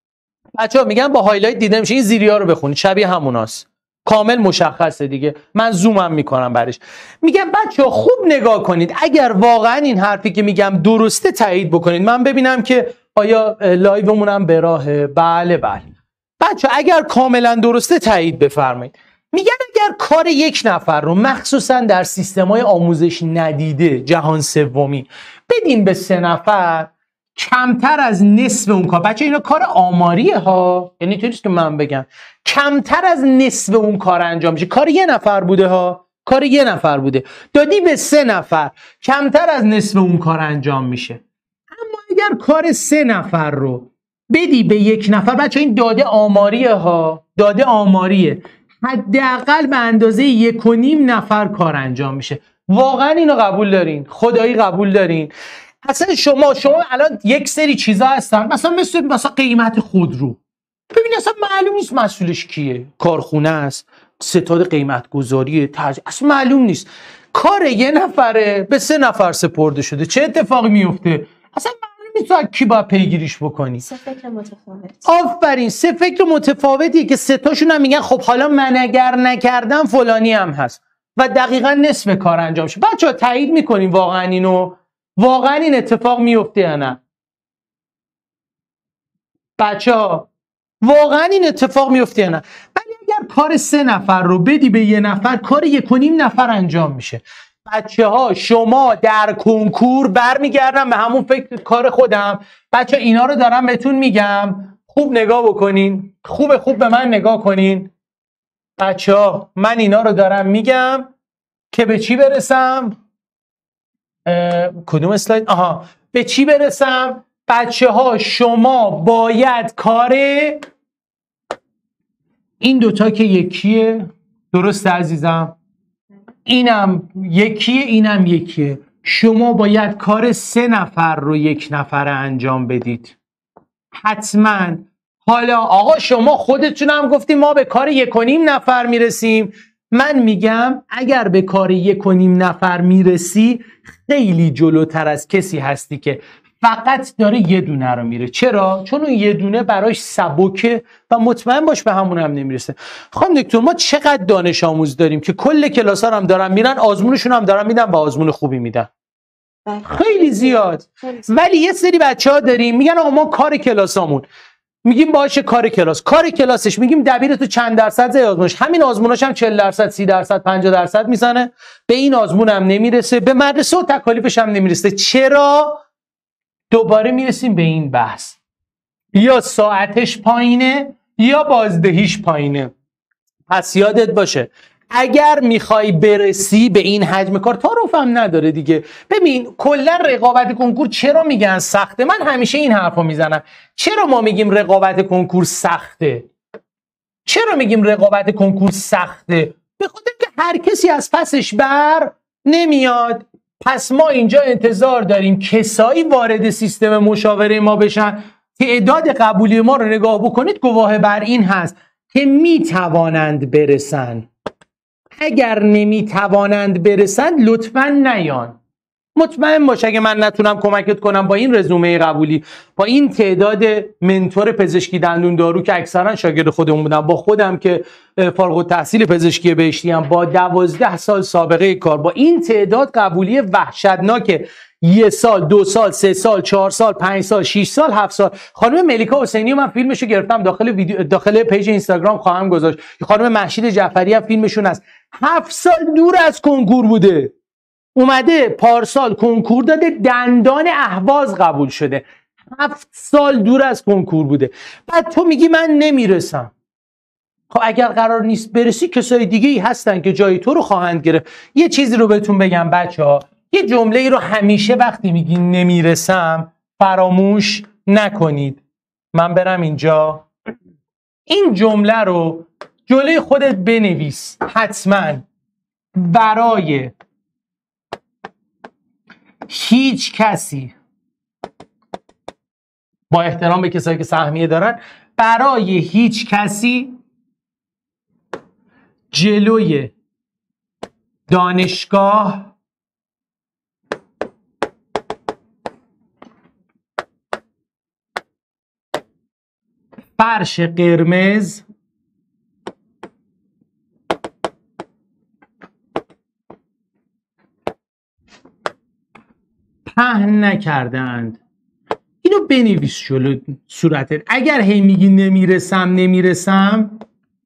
بچه میگن با هایلایت دیده میشه، این زیریا رو بخونید شبیه هموناست، کامل مشخصه دیگه، من زومم میکنم برش. میگم بچه خوب نگاه کنید، اگر واقعا این حرفی که میگم درسته تایید بکنید، من ببینم که آیا لایومونم به راهه. بله بچه اگر کاملا درسته تایید بفرمایید. میگن اگر کار یک نفر رو مخصوصا در سیستم‌های آموزش ندیده جهان سومی بدیم به 3 نفر، کمتر از نصف اون کار، بچه اینا کار آماریه ها، یعنی اینطوریه که من بگم کمتر از نصف اون کار انجام میشه. کار 1 نفر بوده ها، کار 1 نفر بوده، دادی به 3 نفر، کمتر از نصف اون کار انجام میشه. اما اگر کار 3 نفر رو بدی به 1 نفر، بچه این داده آماریه ها، داده آماریه، حداقل به اندازه 1.5 نفر کار انجام میشه. واقعا اینو قبول دارین؟ خدایی قبول دارین؟ اصلا شما الان یک سری چیزا هستن، مثلا قیمت خودرو، ببین اصلا معلوم نیست مسئولش کیه، کارخونه است، ستاد قیمت گذاری اصلا معلوم نیست. کار یه نفره به 3 نفر سپرده شده. چه اتفاقی میفته؟ اصلا معلوم نیست تو کی باید پیگیریش بکنی. 3 فکر متفاوت. آفرین، 3 فکر متفاوتیه که 3 تاشون هم میگن خب حالا من اگر نکردم فلانی هم هست و دقیقا نصف کار انجام شد. بچه‌ها تایید میکنیم واقعا اینو؟ واقعا این اتفاق میفته یا نه؟ بچه‌ها واقعا این اتفاق میفته یا نه؟ ولی اگر کار 3 نفر رو بدی به 1 نفر، کار 1.5 نفر انجام میشه. بچه‌ها شما در کنکور برمیگردم به همون فکر کار خودم. بچه‌ها اینا رو دارم بهتون میگم، خوب نگاه بکنین، خوب به من نگاه کنین. بچه‌ها من اینا رو دارم میگم که به چی برسم؟ کدوم اسلاید؟ به چی برسم؟ بچه‌ها شما باید کار این دوتا که یکیه، درسته عزیزم؟ اینم یکیه اینم یکیه. شما باید کار 3 نفر رو 1 نفر انجام بدید حتما. حالا آقا شما خودتون هم گفتیم ما به کار 1.5 نفر میرسیم. من میگم اگر به کار 1.5 نفر میرسی خیلی جلوتر از کسی هستی که فقط داره 1 دونه رو میره. چرا؟ چون اون 1 دونه براش سبکه و مطمئن باش به همون هم نمیرسه. خانم دکتر ما چقدر دانش آموز داریم که کل کلاس ها هم دارن میرن، آزمونشون هم دارن میدن و آزمون خوبی میدن. خیلی زیاد. ولی یه سری بچه‌ها داریم میگن آقا ما کار کلاسامون، میگیم باشه کار کلاسش میگیم دبیر تو چند درصد زای آزمونش، همین آزموناش هم 40%، 30%، 50% میزنه، به این آزمون هم نمیرسه، به مدرسه و تکالیفش هم نمیرسه. چرا؟ دوباره میرسیم به این بحث، یا ساعتش پایینه یا بازدهیش پایینه. پس یادت باشه اگر میخوای برسی به این حجم کار، تعارف هم نداره دیگه. ببین کلا رقابت کنکور چرا میگن سخته؟ من همیشه این حرفو میزنم. چرا ما میگیم رقابت کنکور سخته؟ چرا میگیم رقابت کنکور سخته؟ به خاطر که هر کسی از پسش بر نمیاد. پس ما اینجا انتظار داریم کسایی وارد سیستم مشاوره ما بشن. تعداد قبولی ما رو نگاه بکنید گواه بر این هست که میتوانند برسن. اگر نمیتوانند برسن لطفاً نیان. مطمئن باش اگه من نتونم کمکت کنم با این رزومه قبولی، با این تعداد منتور پزشکی دندون دارو که اکثرا شاگرد خودمون بودن، با خودم که فارغ التحصیل پزشکی بهشتی ام، با 12 سال سابقه کار، با این تعداد قبولی وحشتناک 1 سال، 2 سال، 3 سال، 4 سال، 5 سال، 6 سال، 7 سال. خانم ملیکا حسینی من فیلمشو گرفتم داخل پیج اینستاگرام خواهم گذاشت. خانم مهشید جعفری هم فیلمشون هست. 7 سال دور از کنکور بوده، اومده پارسال کنکور داده، دندان اهواز قبول شده. 7 سال دور از کنکور بوده. بعد تو میگی من نمیرسم. خب اگر قرار نیست برسی کسای دیگه ای هستن که جای تو رو خواهند گرفت. یه چیزی رو بهتون بگم بچه‌ها، یه جمله ای رو همیشه وقتی میگی نمیرسم فراموش نکنید. من برم اینجا، این جمله رو جلوی خودت بنویس حتما. برای هیچ کسی، با احترام به کسایی که سهمیه دارن، برای هیچ کسی جلوی دانشگاه فرش قرمز پهن نکردند. اینو بنویس جلو صورتت. اگر هی میگی نمیرسم،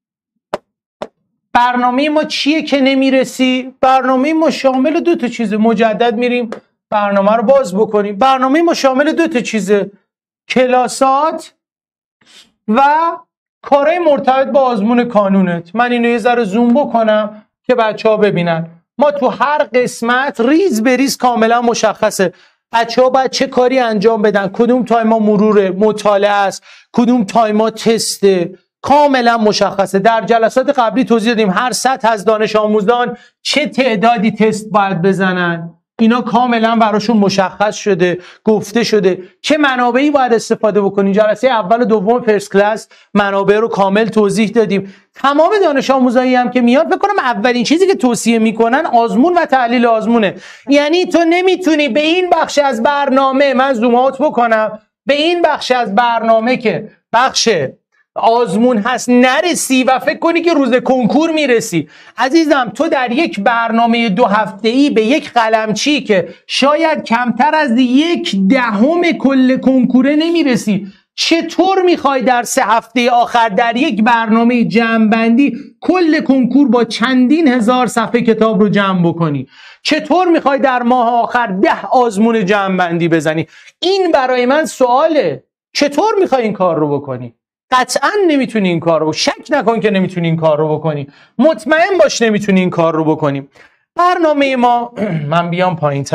برنامه ما چیه که نمیرسی؟ برنامه ما شامل 2 تا چیزه. مجدد میریم برنامه رو باز بکنیم. برنامه ما شامل 2 تا چیزه: کلاسات و کارهای مرتبط با آزمون کانونت. من اینو یه ذره زوم بکنم که بچه‌ها ببینن. ما تو هر قسمت ریز به ریز کاملا مشخصه بچه‌ها باید چه کاری انجام بدن، کدوم تایما مرور مطالعه است، کدوم تایما تسته، کاملا مشخصه. در جلسات قبلی توضیح دادیم هر سطح از دانش آموزان چه تعدادی تست باید بزنن. اینا کاملا براشون مشخص شده، گفته شده چه منابعی باید استفاده بکنین. جلسه اول و دوم فرست کلاس منابع رو کامل توضیح دادیم. تمام دانش آموزایی هم که میان فکر کنم اولین چیزی که توصیه میکنن آزمون و تحلیل آزمونه. یعنی تو نمیتونی به این بخش از برنامه، من زوم آوت بکنم، به این بخش از برنامه که بخش آزمون هست نرسی و فکر کنی که روز کنکور میرسی. عزیزم تو در یک برنامه 2 هفته‌ای به یک قلمچی که شاید کمتر از 1/10 کل کنکوره نمیرسی، چطور میخوای در 3 هفته آخر در یک برنامه جمع‌بندی کل کنکور با چندین هزار صفحه کتاب رو جمع بکنی؟ چطور میخوای در ماه آخر 10 آزمون جمع‌بندی بزنی؟ این برای من سواله. چطور میخوای این کار رو بکنی؟ قطعا نمیتونی این کار رو، شک نکن که نمیتونی این کار رو بکنی، مطمئن باش نمیتونی این کار رو بکنی. برنامه ما من بیام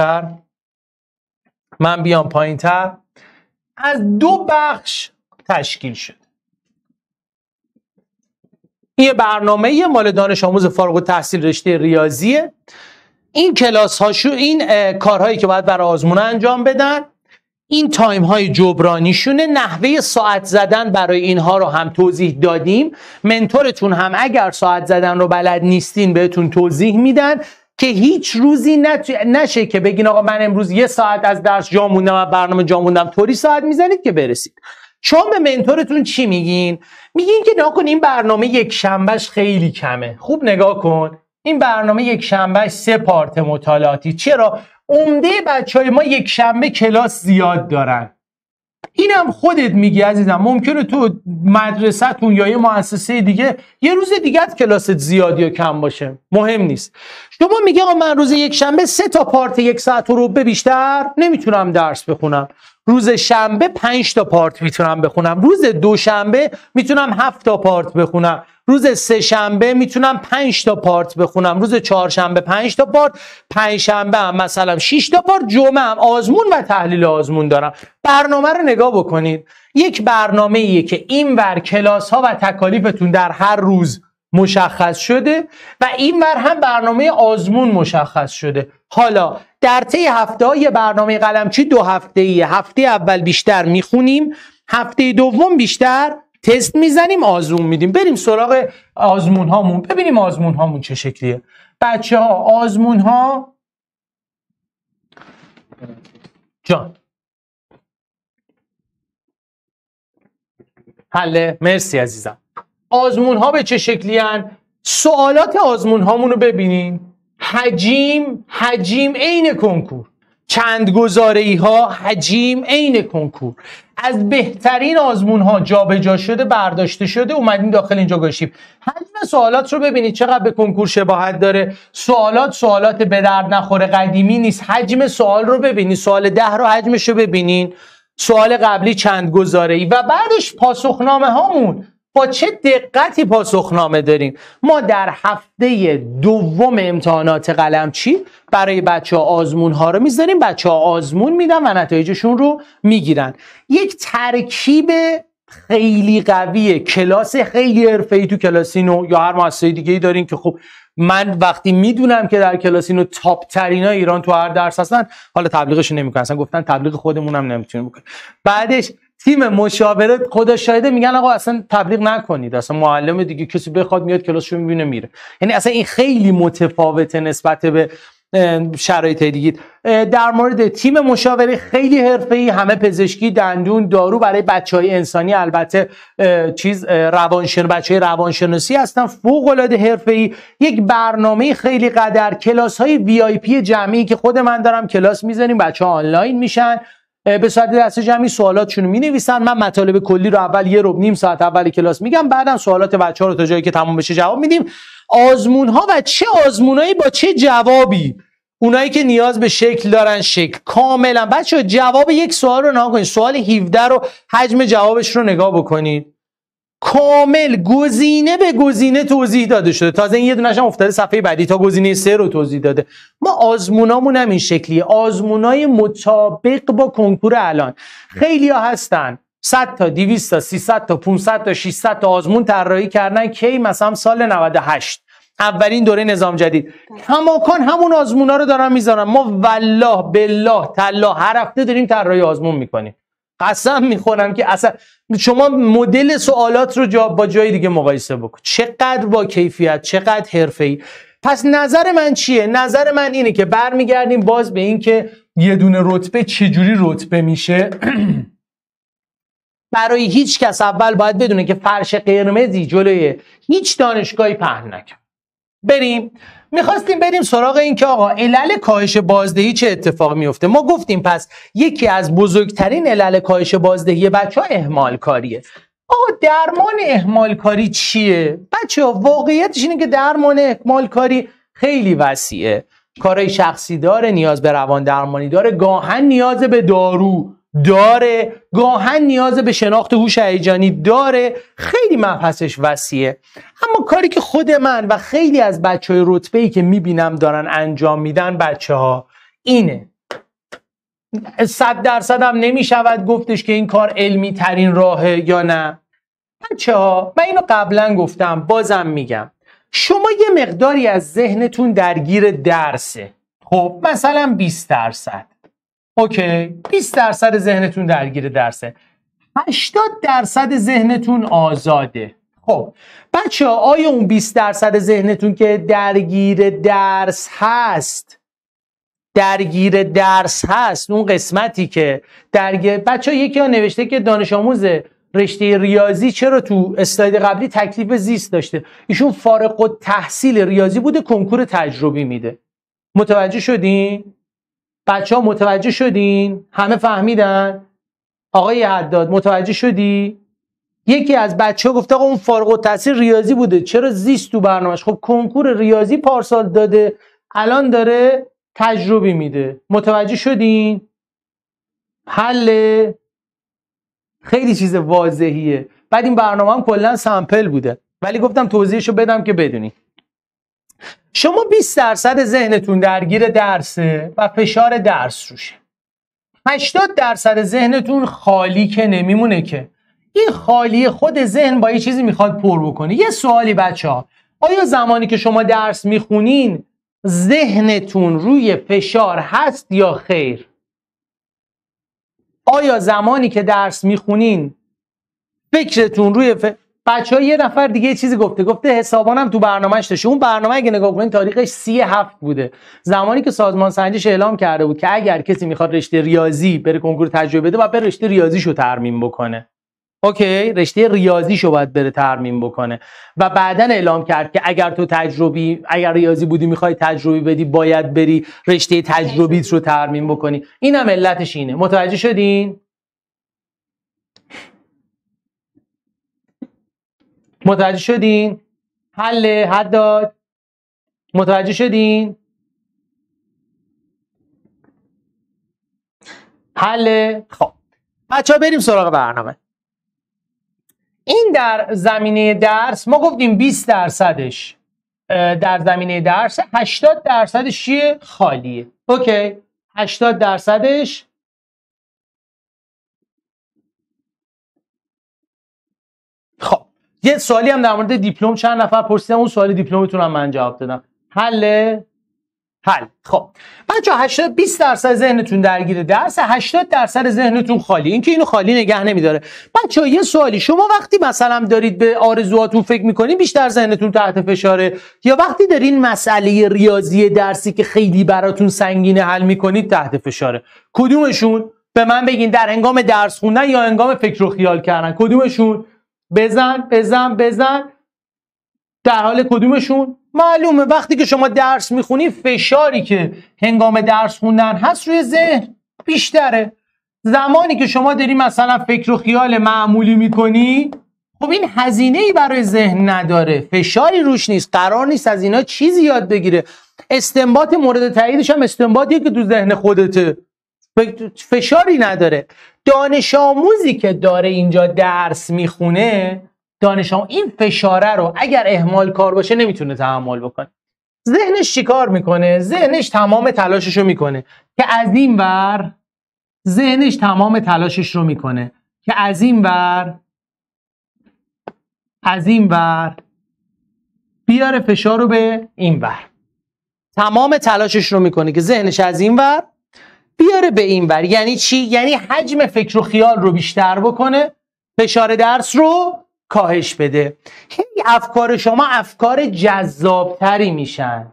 پایینتر از 2 بخش تشکیل شد. این برنامه مال دانش آموز فارغ التحصیل رشته ریاضیه. این کلاس هاشو، این کارهایی که باید برای آزمون انجام بدن، این تایم های جبرانیشونه. نحوه ساعت زدن برای اینها رو هم توضیح دادیم. منتورتون هم اگر ساعت زدن رو بلد نیستین بهتون توضیح میدن که هیچ روزی نشه که بگین آقا من امروز 1 ساعت از درس جا موندم و برنامه جا موندم، طوری ساعت میزنید که برسید. شما به منتورتون چی میگین؟ میگین که نگاه کن این برنامه یک شنبهش خیلی کمه. خوب نگاه کن، این برنامه یک شنبهش 3 پارت مطالعاتی. چرا؟ عمده بچهای ما یک شنبه کلاس زیاد دارن. اینم خودت میگی عزیزم، ممکنه تو مدرسه‌تون یا یه مؤسسه دیگه یه روز دیگه کلاست زیاد یا کم باشه، مهم نیست. شما میگی آقا من روز یک شنبه 3 تا پارت 1 ساعت و ربع بیشتر نمیتونم درس بخونم. روز شنبه 5 تا پارت میتونم بخونم. روز دوشنبه میتونم 7 تا پارت بخونم. روز سه شنبه میتونم 5 تا پارت بخونم. روز چهارشنبه 5 تا پارت، پنجشنبه هم مثلا 6 تا پارت، جمعه هم آزمون و تحلیل آزمون دارم. برنامه رو نگاه بکنید. یک برنامه‌ایه که اینور کلاس ها و تکالیفتون در هر روز مشخص شده و اینور هم برنامه آزمون مشخص شده. حالا در طی هفته‌های برنامه قلمچی 2 هفته‌ایه. هفته اول بیشتر میخونیم، هفته دوم بیشتر تست میزنیم، آزمون میدیم. بریم سراغ آزمون هامون، ببینیم آزمون هامون چه شکلیه. بچه ها آزمون ها جان حله، مرسی عزیزم. آزمون ها به چه شکلی هن؟ سوالات آزمون هامون رو ببینیم. حجیم عین کنکور. چند گزاره‌ای ها حجیم عین کنکور. از بهترین آزمون ها جابجا شده، برداشته شده، اومدیم داخل اینجا گذاشتیم. حجم سوالات رو ببینید چقدر به کنکور شباهت داره. سوالات به درد نخوره، قدیمی نیست. حجم سوال رو ببینید، سوال 10 رو حجمش رو ببینین. سوال قبلی چند گزاره‌ای و بعدش پاسخنامه هامون. با چه دقتی پاسخنامه داریم. ما در هفته دوم امتحانات قلمچی برای بچه ها آزمون ها رو میذاریم. بچه ها آزمون میدن و نتایجشون رو میگیرن. یک ترکیب خیلی قویه. کلاس خیلی حرفه‌ای تو کلاسینو یا هر مؤسسه دیگه‌ای دارین که خب من وقتی میدونم که در کلاسینو تاپ ترینا ایران تو هر درس هستن، حالا تبلیغش نمیکنن، اصلا گفتن تبلیغ خودمون هم نمیتونیم بکنیم. بعدش تیم مشاوره خدا شاهده میگن آقا اصلا تبلیغ نکنید، اصلا معلم دیگه کسی بخواد میاد کلاسشو میبینه میره. یعنی اصلا این خیلی متفاوته نسبت به شرایط دیگه. در مورد تیم مشاوره خیلی حرفه‌ای، همه پزشکی، دندون، دارو، برای بچهای انسانی البته بچهای روانشناسی هستن، فوق العاده حرفه‌ای. یک برنامه خیلی قدر، کلاس‌های VIP جمعی که خود من دارم کلاس میذاریم، بچه‌ها آنلاین میشن، به صورت دسته جمعی سوالاتشون رو مینویسن. من مطالب کلی رو اول 1 ساعت اول کلاس میگم، بعدم سوالات بچه‌ها رو تا جایی که تموم بشه جواب میدیم. آزمون‌ها و چه آزمونایی با چه جوابی. اونایی که نیاز به شکل دارن شکل کاملا. بچه‌ها جواب یک سوال رو نگاه کنید. سوال 17 رو حجم جوابش رو نگاه بکنید. کامل گزینه به گزینه توضیح داده شده. تازه این یه دونه‌ش هم افتاده صفحه بعدی تا گزینه 3 رو توضیح داده. ما آزمونامون هم این شکلیه. آزمونای مطابق با کنکور الان. خیلی‌ها هستن 100 تا 200 تا 300 تا 500 تا 600 تا آزمون طراحی کردن. کی مثلا سال 98 اولین دوره نظام جدید کماکان همون آزمونا رو دارن میذارن. ما والله بالله تالله هر هفته داریم طراحی آزمون میکنیم. قسم میخورم که اصلا شما مدل سوالات رو با جای دیگه مقایسه بکن، چقدر با کیفیت، چقدر حرفه‌ای. پس نظر من چیه؟ نظر من اینه که برمیگردیم باز به این که یه دونه رتبه چجوری رتبه میشه. برای هیچ کس اول باید بدونه که فرش قرمزی جلوی هیچ دانشگاهی پهن نکن. میخواستیم بریم سراغ این که آقا علل کاهش بازدهی چه اتفاق میفته. ما گفتیم پس یکی از بزرگترین علل کاهش بازدهی بچه‌ها اهمال کاریه. آقا درمان اهمال کاری چیه؟ بچه‌ها واقعیتش اینه که درمان اهمال کاری خیلی وسیعه. کارهای شخصی داره، نیاز به روان درمانی داره، گاهن نیاز به دارو داره، گاهن نیاز به شناخت هوش هیجانی داره، خیلی مبحثش وسیعه. اما کاری که خود من و خیلی از بچهای رتبه‌ای که میبینم دارن انجام میدن بچه‌ها اینه. 100% هم نمیشود گفتش که این کار علمی ترین راهه یا نه. بچه‌ها من اینو قبلا گفتم بازم میگم، شما یه مقداری از ذهنتون درگیر درسه، خب مثلا 20%، اوکی 20% ذهنتون درگیر درسه، 80% ذهنتون آزاده. خب بچه ها آیا اون 20% ذهنتون که درگیر درس هست اون قسمتی که درگیر بچه ها، یکی ها نوشته که دانش آموز رشته ریاضی چرا تو اسلاید قبلی تکلیف زیست داشته؟ ایشون فارغ التحصیل ریاضی بوده، کنکور تجربی میده. متوجه شدین؟ بچه ها متوجه شدین؟ همه فهمیدن؟ آقای حداد متوجه شدی؟ یکی از بچه ها گفته آقا اون فارغ التحصیل ریاضی بوده چرا زیست تو برنامهش؟ خب کنکور ریاضی پارسال داده، الان داره تجربی میده. متوجه شدین؟ حل خیلی چیز واضحیه. بعد این برنامه هم کلا سامپل بوده ولی گفتم توضیحشو بدم که بدونی. شما 20% ذهنتون درگیر درسه و فشار درس روشه. 80% ذهنتون خالی که نمیمونه که. این خالی خود ذهن با یه چیزی میخواد پر بکنه. یه سوالی بچه‌ها، آیا زمانی که شما درس میخونین ذهنتون روی فشار هست یا خیر؟ آیا زمانی که درس میخونین فکرتون روی بچه‌ها یه نفر دیگه یه چیزی گفته حسابانم تو برنامه‌اش داشته. اون برنامه اگه نگاه کنین تاریخش 37 بوده، زمانی که سازمان سنجش اعلام کرده بود که اگر کسی میخواد رشته ریاضی بره کنکور تجربه بده و بره رشته ریاضیشو ترمیم بکنه. اوکی، رشته ریاضیشو باید بره ترمیم بکنه و بعدن اعلام کرد که اگر ریاضی بودی میخوای تجربی بدی باید بری رشته تجربیت رو ترمیم بکنی. اینم علتش اینه. متوجه شدین؟ متوجه شدین؟ حل حداد؟ متوجه شدین؟ حل؟ خب بچه‌ها بریم سراغ برنامه. این در زمینه درس ما گفتیم 20%ش در زمینه درس، 80%ش چیه؟ خالیه. اوکی 80%ش خب. یه سوالی هم در مورد دیپلم چند نفر پرسیدن، اون سوال دیپلمتون هم من جواب دادم. حل. خب بچه‌ها 20% ذهنتون درگیر درس، 80% ذهنتون خالی. این که اینو خالی نگه نمیداره. بچه‌ها یه سوالی، شما وقتی مثلا دارید به آرزوهاتون فکر میکنین بیشتر ذهنتون تحت فشاره یا وقتی دارین مسئله ریاضی درسی که خیلی براتون سنگینه حل میکنید تحت فشاره؟ کدومشون؟ به من بگین، در هنگام درس خوندن یا هنگام فکر و خیال کردن؟ کدومشون؟ بزن. در حال کدومشون؟ معلومه وقتی که شما درس میخونی فشاری که هنگام درس خوندن هست روی ذهن بیشتره. زمانی که شما داری مثلا فکر و خیال معمولی میکنی، خب این هزینه‌ای برای ذهن نداره، فشاری روش نیست، قرار نیست از اینا چیزی یاد بگیره. استنباط مورد تاییدش هم استنباطیه که تو ذهن خودته، فشاری نداره. دانش آموزی که داره اینجا درس میخونه، این فشاره رو اگر اهمال کار باشه نمیتونه تحمل بکنه. ذهنش چیکار میکنه؟ ذهنش تمام تلاشش رو میکنه که از این ور بیاره فشار رو به این ور. تمام تلاشش رو میکنه که ذهنش از این ور بیاره به این ور. یعنی چی؟ یعنی حجم فکر و خیال رو بیشتر بکنه، فشار درس رو کاهش بده. هی افکار شما افکار جذابتری میشن.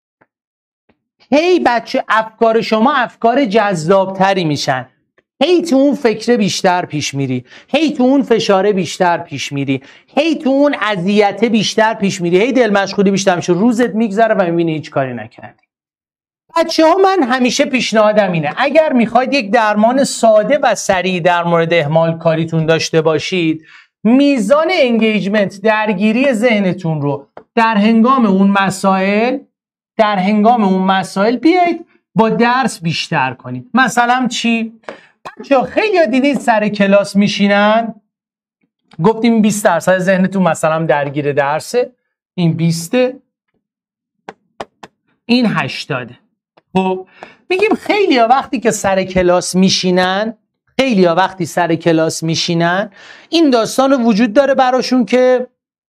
هی بچه افکار شما افکار جذابتری میشن. هی تو اون فکر بیشتر پیش میری، هی تو اون فشاره بیشتر پیش میری، هی تو اون اذیت بیشتر پیش میری، هی دل مشغولی بیشتر میشه، روزت میگذره و میبینی هیچ کاری نکردی. بچه ها من همیشه پیشنهادم اینه اگر میخواید یک درمان ساده و سریع در مورد اهمال کاریتون داشته باشید، میزان انگیجمنت درگیری ذهنتون رو در هنگام اون مسائل بیایید با درس بیشتر کنید. مثلا چی؟ بچه ها خیلی دیدید سر کلاس میشینن، گفتیم 20% ذهنتون مثلا درگیر درسه، این 20، این 80. خب میگیم خیلی ها وقتی که سر کلاس میشینن این داستان وجود داره براشون که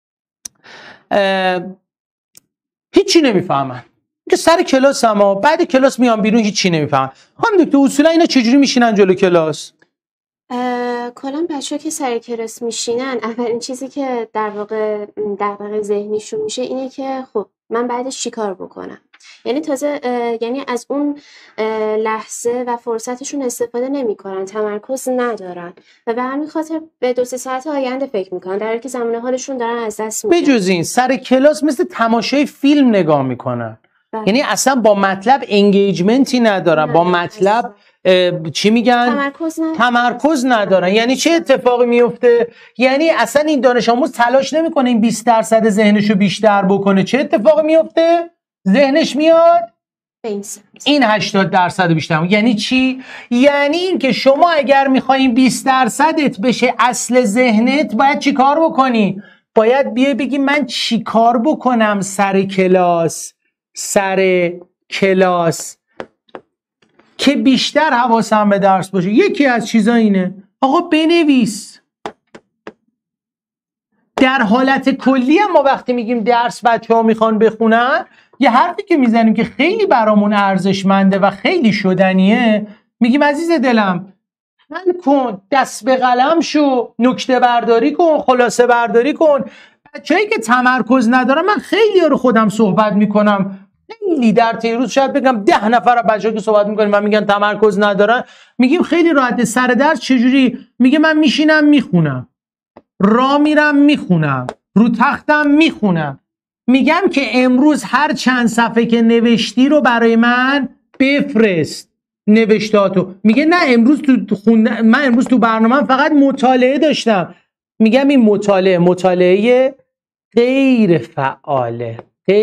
هیچی نمیفهمن، که سر کلاس اما بعد کلاس میان بیرون هیچی نمیفهمن. خانم دکتر اصولا اینا چجوری میشینن جلو کلاس؟ کلا بچه‌ها که سر کلاس میشینن اولین چیزی که در واقع دغدغه ذهنیشون میشه اینه که خب من بعدش چیکار بکنم. یعنی تازه یعنی از اون لحظه و فرصتشون استفاده نمیکنن، تمرکز ندارن و به همین خاطر به 2-3 ساعت آینده فکر میکنن در حالی که زمان حالشون دارن از دست میدن. بجز این سر کلاس مثل تماشای فیلم نگاه میکنن. یعنی اصلا با مطلب انگیجمنتی ندارن، با مطلب چی میگن؟ تمرکز ندارن. یعنی چه اتفاقی میفته؟ یعنی اصلا این دانش آموز تلاش نمیکنه این 20% ذهنشو بیشتر بکنه. چه اتفاقی میفته؟ ذهنش میاد این 80% بیشتر. یعنی چی؟ یعنی این که شما اگر میخواین 20%ت بشه اصل ذهنت باید چی کار بکنی؟ باید بیای بگی من چی کار بکنم سر کلاس که بیشتر حواسم به درس باشه. یکی از چیزا اینه آقا بنویس. در حالت کلی هم ما وقتی میگیم درس بچه ها میخوان بخونن، یه حرفی که میزنیم که خیلی برامون ارزشمنده و خیلی شدنیه، میگیم عزیز دلم حل کن، دست به قلم شو، نکته برداری کن، خلاصه برداری کن. بچه‌ای که تمرکز ندارن، من خیلی رو خودم صحبت میکنم، خیلی در روز شاید بگم 10 نفر از بچه‌ها که صحبت میکنیم و میگن تمرکز ندارن، میگیم خیلی راحت سر درس چجوری؟ میگه من میشینم میخونم، راه میرم میخونم، رو تختم میخونم. میگم که امروز هر چند صفحه که نوشتی رو برای من بفرست نوشتاتو. میگه نه امروز من امروز تو برنامه فقط مطالعه داشتم. میگم این مطالعه غیر فعاله.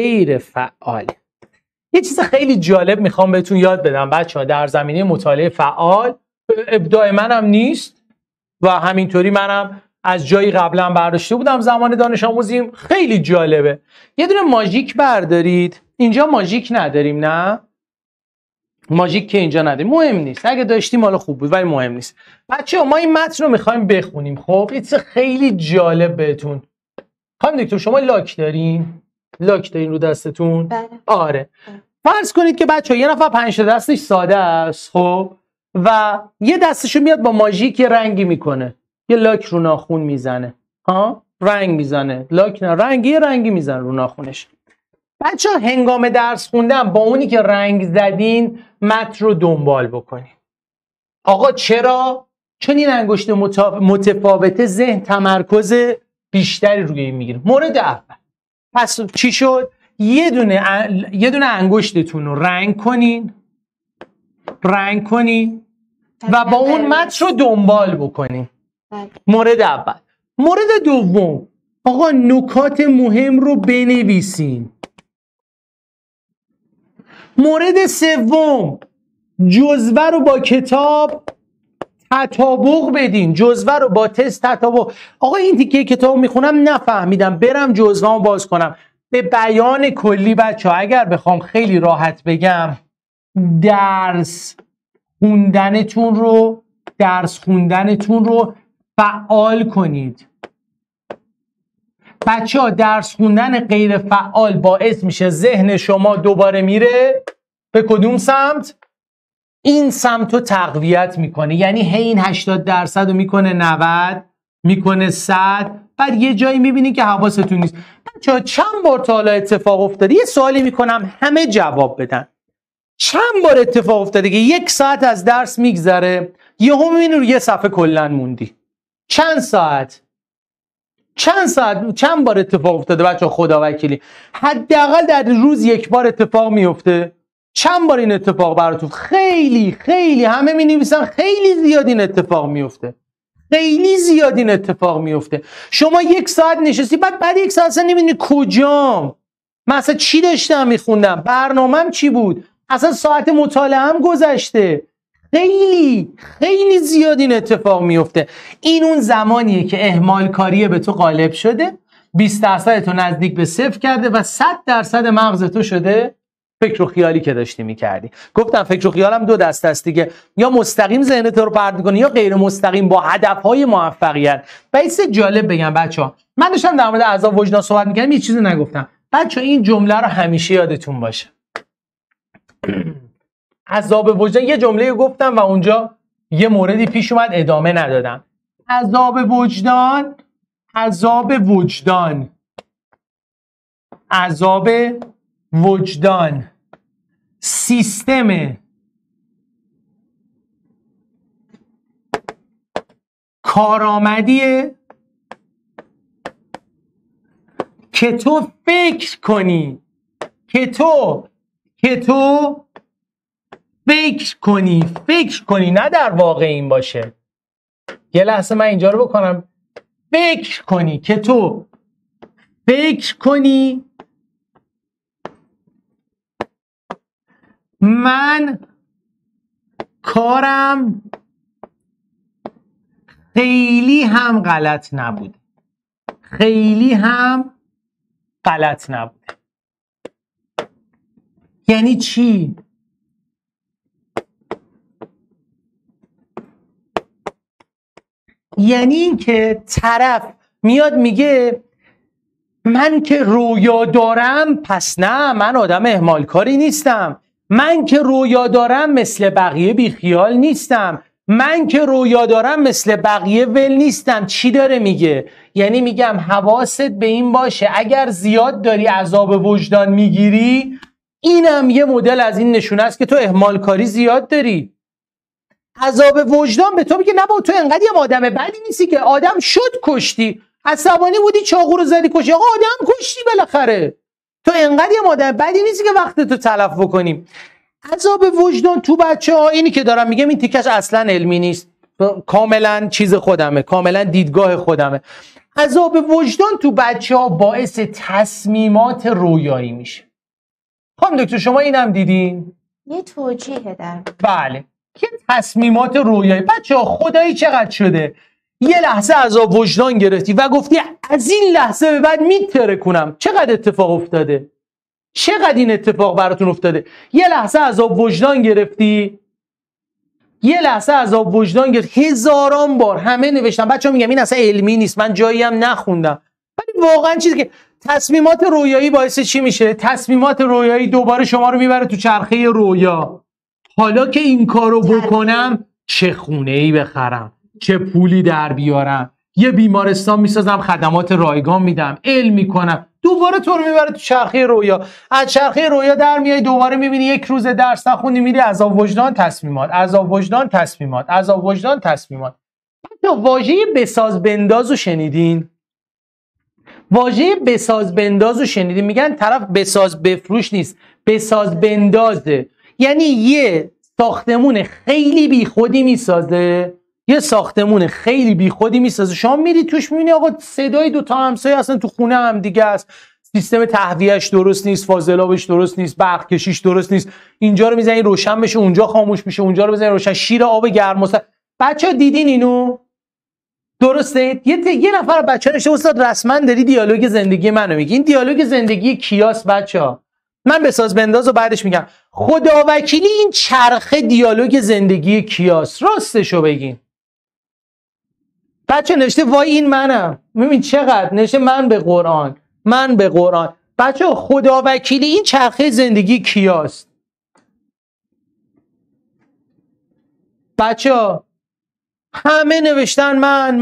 یه چیز خیلی جالب میخوام بهتون یاد بدم بچه‌ها در زمینه مطالعه فعال. ابداع منم نیست و همینطوری منم از جایی قبلا برداشته بودم زمان دانش آموزیم. خیلی جالبه. یه دونه ماژیک بردارید. اینجا ماژیک نداریم، نه ماژیک که اینجا نداریم، مهم نیست. اگه داشتیم حالا خوب بود ولی مهم نیست. بچه‌ها ما این متن رو میخوایم بخونیم. خب یه چیز خیلی جالب بهتون. خانم دکتر شما لاک دارین رو دستتون؟ بله. آره. فرض کنید که بچه‌ها یه نفر 5 تا دستش ساده است، خب، و یه دستشو میاد با ماژیک رنگی میکنه، یه لاک رو ناخون میزنه، رنگ میزنه، لاک نه رنگی میزنه رو ناخونش. بچه‌ها هنگام درس خوندن با اونی که رنگ زدین متن رو دنبال بکنین. آقا چرا؟ چون این انگشت متفاوته ذهن تمرکز بیشتری روی این میگیره. مورد اول پس چی شد؟ یه دونه انگشتتون رو رنگ کنین و با اون متن رو دنبال بکنین. مورد اول. مورد دوم آقا نکات مهم رو بنویسین. مورد سوم جزوه رو با کتاب تطابق بدین، جزوه رو با تست تطابق. آقا این تیکه کتاب میخونم نفهمیدم، برم جزوه رو باز کنم. به بیان کلی بچه ها اگر بخوام خیلی راحت بگم، درس خوندنتون رو فعال کنید. بچه‌ها درس خوندن غیر فعال باعث میشه ذهن شما دوباره میره به کدوم سمت؟ این سمت رو تقویت میکنه. یعنی هی این 80% رو میکنه 90، میکنه 100، بعد یه جایی میبینی که حواستون نیست. بچه‌ها چند بار تا حالا اتفاق افتاده؟ یه سوالی میکنم همه جواب بدن. چند بار اتفاق افتاده که 1 ساعت از درس میگذره یهو میبینی رو یه صفحه کلا موندی؟ چند ساعت؟ چند بار اتفاق افتاده بچه‌ها؟ خدا وکیلی حداقل در روز 1 بار اتفاق میفته. چند بار این اتفاق براتون؟ خیلی همه می‌نویسن خیلی زیاد این اتفاق میفته. خیلی زیاد این اتفاق میفته. شما 1 ساعت نشستی بعد 1 ساعت اصلا نمی‌دونی کجام. من اصلا چی داشتم می‌خوندم؟ برنامه‌م چی بود؟ اصلا ساعت مطالعه‌ام گذشته. خیلی زیاد این اتفاق میفته. این اون زمانیه که اهمال کاریه به تو غالب شده، 20% تو نزدیک به 0 کرده و 100% مغز تو شده فکر و خیالی که داشتی میکردی. گفتم فکر و خیالم 2 دسته است دیگه، یا مستقیم ذهنت رو پرت می‌کنه یا غیر مستقیم با هدف‌های موفقیت. بحث جالب بگم بچه‌ها، من داشتم در مورد عذاب وجدان صحبت می‌کردم، یه چیزی نگفتم. بچه‌ها این جمله رو همیشه یادتون باشه. عذاب وجدان، یه جمله گفتم و اونجا یه موردی پیش اومد ادامه ندادم. عذاب وجدان سیستم کارآمدیه که تو فکر کنی فکر کنی نه در واقع این باشه. یه لحظه من اینجا رو بکنم. فکر کنی من کارم خیلی هم غلط نبوده. یعنی چی؟ یعنی این که طرف میاد میگه من که رویا دارم پس نه، من آدم اهمال کاری نیستم. من که رویا دارم مثل بقیه بیخیال نیستم. من که رویا دارم مثل بقیه ول نیستم. چی داره میگه؟ یعنی میگم حواست به این باشه اگر زیاد داری عذاب وجدان میگیری، اینم یه مدل از این نشونه است که تو اهمال کاری زیاد داری. عذاب وجدان به تو میگه نه با تو انقدر یه آدم بدی نیستی که آدم شد کشتی، عصبانی بودی چاقو رو زدی کشتی، آقا آدم کشتی بالاخره. تو انقدر یه آدم بدی نیستی که وقت تو تلف بکنیم. عذاب وجدان تو بچه‌ها، اینی که دارم میگم این تیکش اصلا علمی نیست، کاملا چیز خودمه، کاملا دیدگاه خودمه. عذاب وجدان تو بچه‌ها باعث تصمیمات رویایی میشه. خانم دکتر شما اینم دیدین؟ یه توجیه در بله، که تصمیمات رویایی. بچه‌ها خدایی چقدر شده یه لحظه عذاب وجدان گرفتی و گفتی از این لحظه به بعد میترکونم. چقدر اتفاق افتاده؟ چقدر این اتفاق براتون افتاده؟ یه لحظه عذاب وجدان گرفتی، هزاران بار همه نوشتم. بچه‌ها میگم این اصلا علمی نیست، من جایی هم نخوندم، ولی واقعا چیزی که تصمیمات رویایی باعث چی میشه؟ تصمیمات رویایی دوباره شما رو میبره تو چرخه رویا. حالا که این کارو بکنم چه خونه‌ای بخرم، چه پولی در بیارم، یه بیمارستان میسازم، خدمات رایگان میدم، علم میکنم. دوباره تو رو میبره تو چرخه رویا. از چرخه رویا در میای، دوباره میبینی 1 روز درس نخوندی، میری عذاب وجدان تصمیمات. حتی واژه بساز بنداز رو شنیدین؟ میگن طرف بساز بفروش نیست، بساز بندازه. یعنی یه ساختمون خیلی بیخودی میسازه، شما میری توش میبینی آقا صدای 2 تا همسایه اصلا تو خونه هم دیگه است، سیستم تهویهش درست نیست، فاضلابش درست نیست، برق کشیش درست نیست، اینجا رو میزنی روشن بشه اونجا خاموش میشه، اونجا رو بزنی روشن، شیر آب گرم. بچه‌ها دیدین اینو؟ درسته؟ یه نفر بچه‌ها نوشته استاد رسما داری دیالوگ زندگی منو میگی. این دیالوگ زندگی کیاس بچه‌ها؟ من بساز بنداز و بعدش میگم خدا وکیلی این چرخه دیالوگ زندگی کیاس؟ راستشو بگین. بچه نوشته وای این منم. ببین چقدر نوشته من به قرآن، من به قرآن. بچه خدا وکیلی این چرخه زندگی کیاست؟ بچه همه نوشتن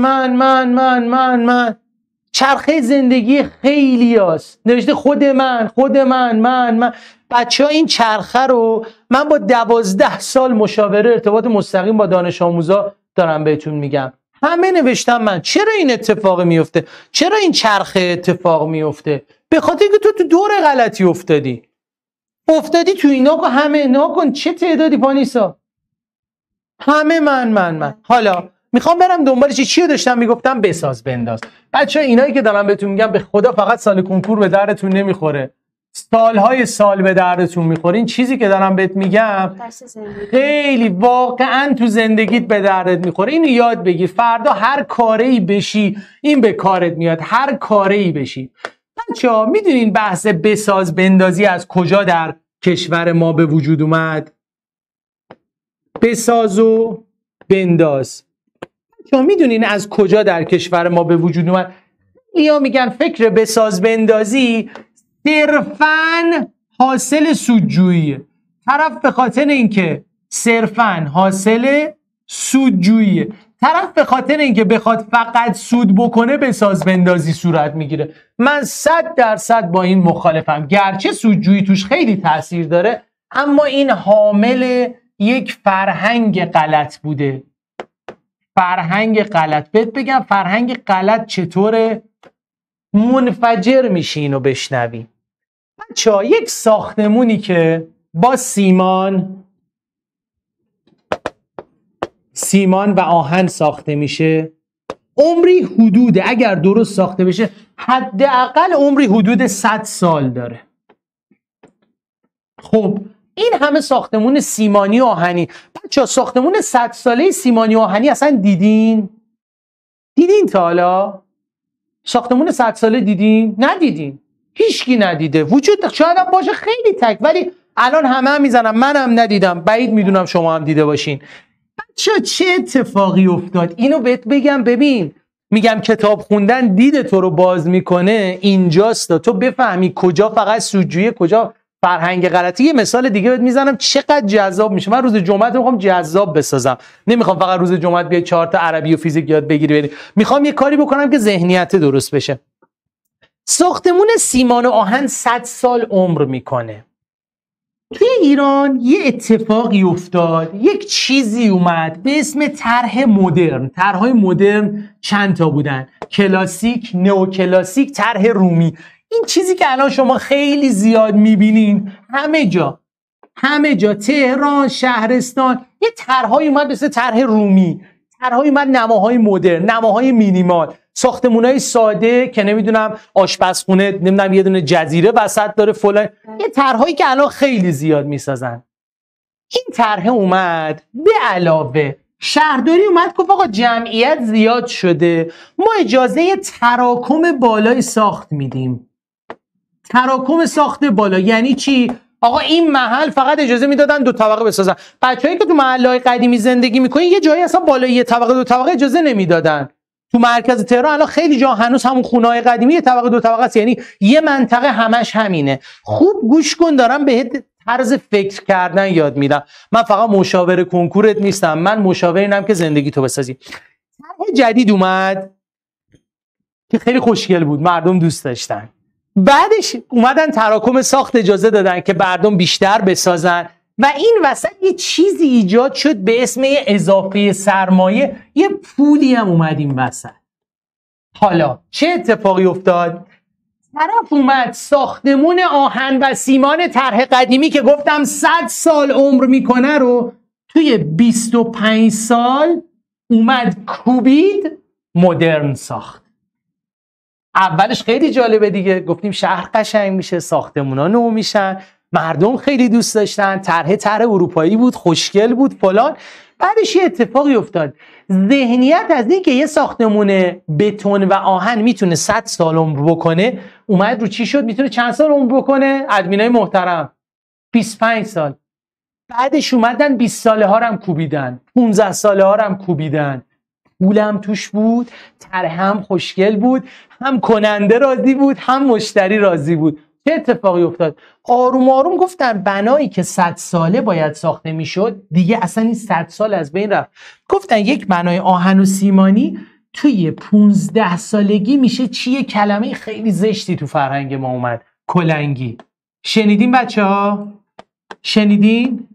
من. چرخه زندگی خیلی هست. نوشته خود من. بچه ها این چرخه رو من با 12 سال مشاوره ارتباط مستقیم با دانش آموزا دارم بهتون میگم. همه نوشتن من. چرا این اتفاق میفته؟ چرا این چرخه اتفاق میفته؟ به خاطر که تو دور غلطی افتادی تو اینا. که همه ناکن چه تعدادی پانیسا؟ همه من. حالا میخوام برم دنبال چی رو داشتم میگفتم؟ بساز بنداز. بچه اینایی که دارم بهتون میگم به خدا فقط سال کنکور به دردتون نمیخوره، سالهای سال به دردتون میخوره. این چیزی که دارم بهت میگم خیلی واقعا تو زندگیت به دردت میخوره. اینو یاد بگیر، فردا هر کاری بشی این به کارت میاد. هر کاری بشی. بچه‌ها میدونین بحث بساز بندازی از کجا در کشور ما به وجود اومد؟ بساز و بنداز. شما میدونین از کجا در کشور ما به وجود اومد؟ یا میگن فکر بساز بندازی صرفاً حاصل سودجوییه. طرف به خاطر اینکه صرفاً حاصل سودجوییه، طرف به خاطر اینکه بخواد فقط سود بکنه بساز بندازی صورت میگیره. من 100% با این مخالفم. گرچه سودجویی توش خیلی تاثیر داره، اما این حامل یک فرهنگ غلط بوده. فرهنگ غلط. بهت بگم فرهنگ غلط چطوره؟ منفجر میشی اینو بشنوی. بچه‌ها یک ساختمونی که با سیمان و آهن ساخته میشه، عمری حدود، اگر درست ساخته بشه حداقل عمری حدود 100 سال داره. خب این همه ساختمون سیمانی و آهنی، بچه‌ها ساختمون 100 ساله سیمانی و آهنی اصلا دیدین تا حالا؟ ساختمون 100 ساله دیدین؟ ندیدین. هیچکی ندیده. وجود شاید هم باشه خیلی تک، ولی الان همه میزنم منم ندیدم. بعید میدونم شما هم دیده باشین. بچه‌ها چه اتفاقی افتاد؟ اینو بهت بگم. ببین میگم کتاب خوندن دید تو رو باز میکنه. اینجاست تو بفهمی کجا فقط سودجویی، کجا فرهنگ غلطی. یه مثال دیگه بهت میزنم چقدر جذاب میشه. من روز جمعه میخوام جذاب بسازم. نمیخوام فقط روز جمعه بیای 4 تا عربی و فیزیک یاد بگیری بری. میخوام یه کاری بکنم که ذهنیت درست بشه. ساختمون سیمان و آهن 100 سال عمر میکنه. توی ایران یه اتفاقی افتاد، یک چیزی اومد به اسم طرح مدرن. طرح‌های مدرن چند تا بودن؟ کلاسیک، نئوکلاسیک، طرح رومی. این چیزی که الان شما خیلی زیاد میبینین همه جا تهران، شهرستان، یه طرح‌هایی اومد مثل طرح رومی. طرح‌هایی اومد نماهای مدرن، نماهای مینیمال، ساختمونای ساده که نمیدونم آشپزخونه، نمیدونم یه دونه جزیره وسط داره فلان. یه طرح‌هایی که الان خیلی زیاد میسازن. این طرح اومد به علاوه شهرداری اومد گفت آقا جمعیت زیاد شده، ما اجازه تراکم بالای ساخت میدیم. تراکم ساخت بالا یعنی چی؟ آقا این محل فقط اجازه میدادن 2 طبقه بسازن. بچه‌هایی که تو محله‌های قدیمی زندگی میکنن یه جایی اصلا بالای 1 طبقه 2 طبقه اجازه نمیدادن. تو مرکز تهران الان خیلی جا هنوز همون خونه‌های قدیمی 1 طبقه 2 طبقه است، یعنی یه منطقه همش همینه. خوب گوش کن، دارم بهت طرز فکر کردن یاد میدم. من فقط مشاور کنکورت نیستم، من مشاور اینم که زندگی تو بسازی. طرح جدید اومد که خیلی خوشگل بود، مردم دوست داشتن. بعدش اومدن تراکم ساخت اجازه دادن که مردم بیشتر بسازن و این وسط یه چیزی ایجاد شد به اسم اضافه سرمایه. یه پولی هم اومد این وسط. حالا چه اتفاقی افتاد؟ طرف اومد ساختمون آهن و سیمان طرح قدیمی که گفتم 100 سال عمر میکنه رو توی 25 سال اومد کوبید، مدرن ساخت. اولش خیلی جالبه دیگه، گفتیم شهر قشنگ میشه، ساختمونا نو میشن، مردم خیلی دوست داشتن، طرح اروپایی بود، خوشگل بود فلان. بعدش یه اتفاقی افتاد. ذهنیت از این که یه ساختمون بتون و آهن میتونه 100 سال عمر بکنه اومد رو چی شد؟ میتونه چند سال عمر بکنه؟ ادمینای محترم 25 سال. بعدش اومدن 20 ساله ها رو هم کوبیدن، 15 ساله ها رو هم کوبیدن. پولم توش بود، طرح هم خوشگل بود، هم کننده راضی بود، هم مشتری راضی بود. چه اتفاقی افتاد؟ آروم آروم گفتن بنایی که 100 ساله باید ساخته میشد دیگه اصلا این 100 سال از بین رفت. گفتن یک بنای آهن و سیمانی توی 15 سالگی میشه چیه؟ کلمه خیلی زشتی تو فرهنگ ما اومد، کلنگی. شنیدین بچه‌ها؟ شنیدین؟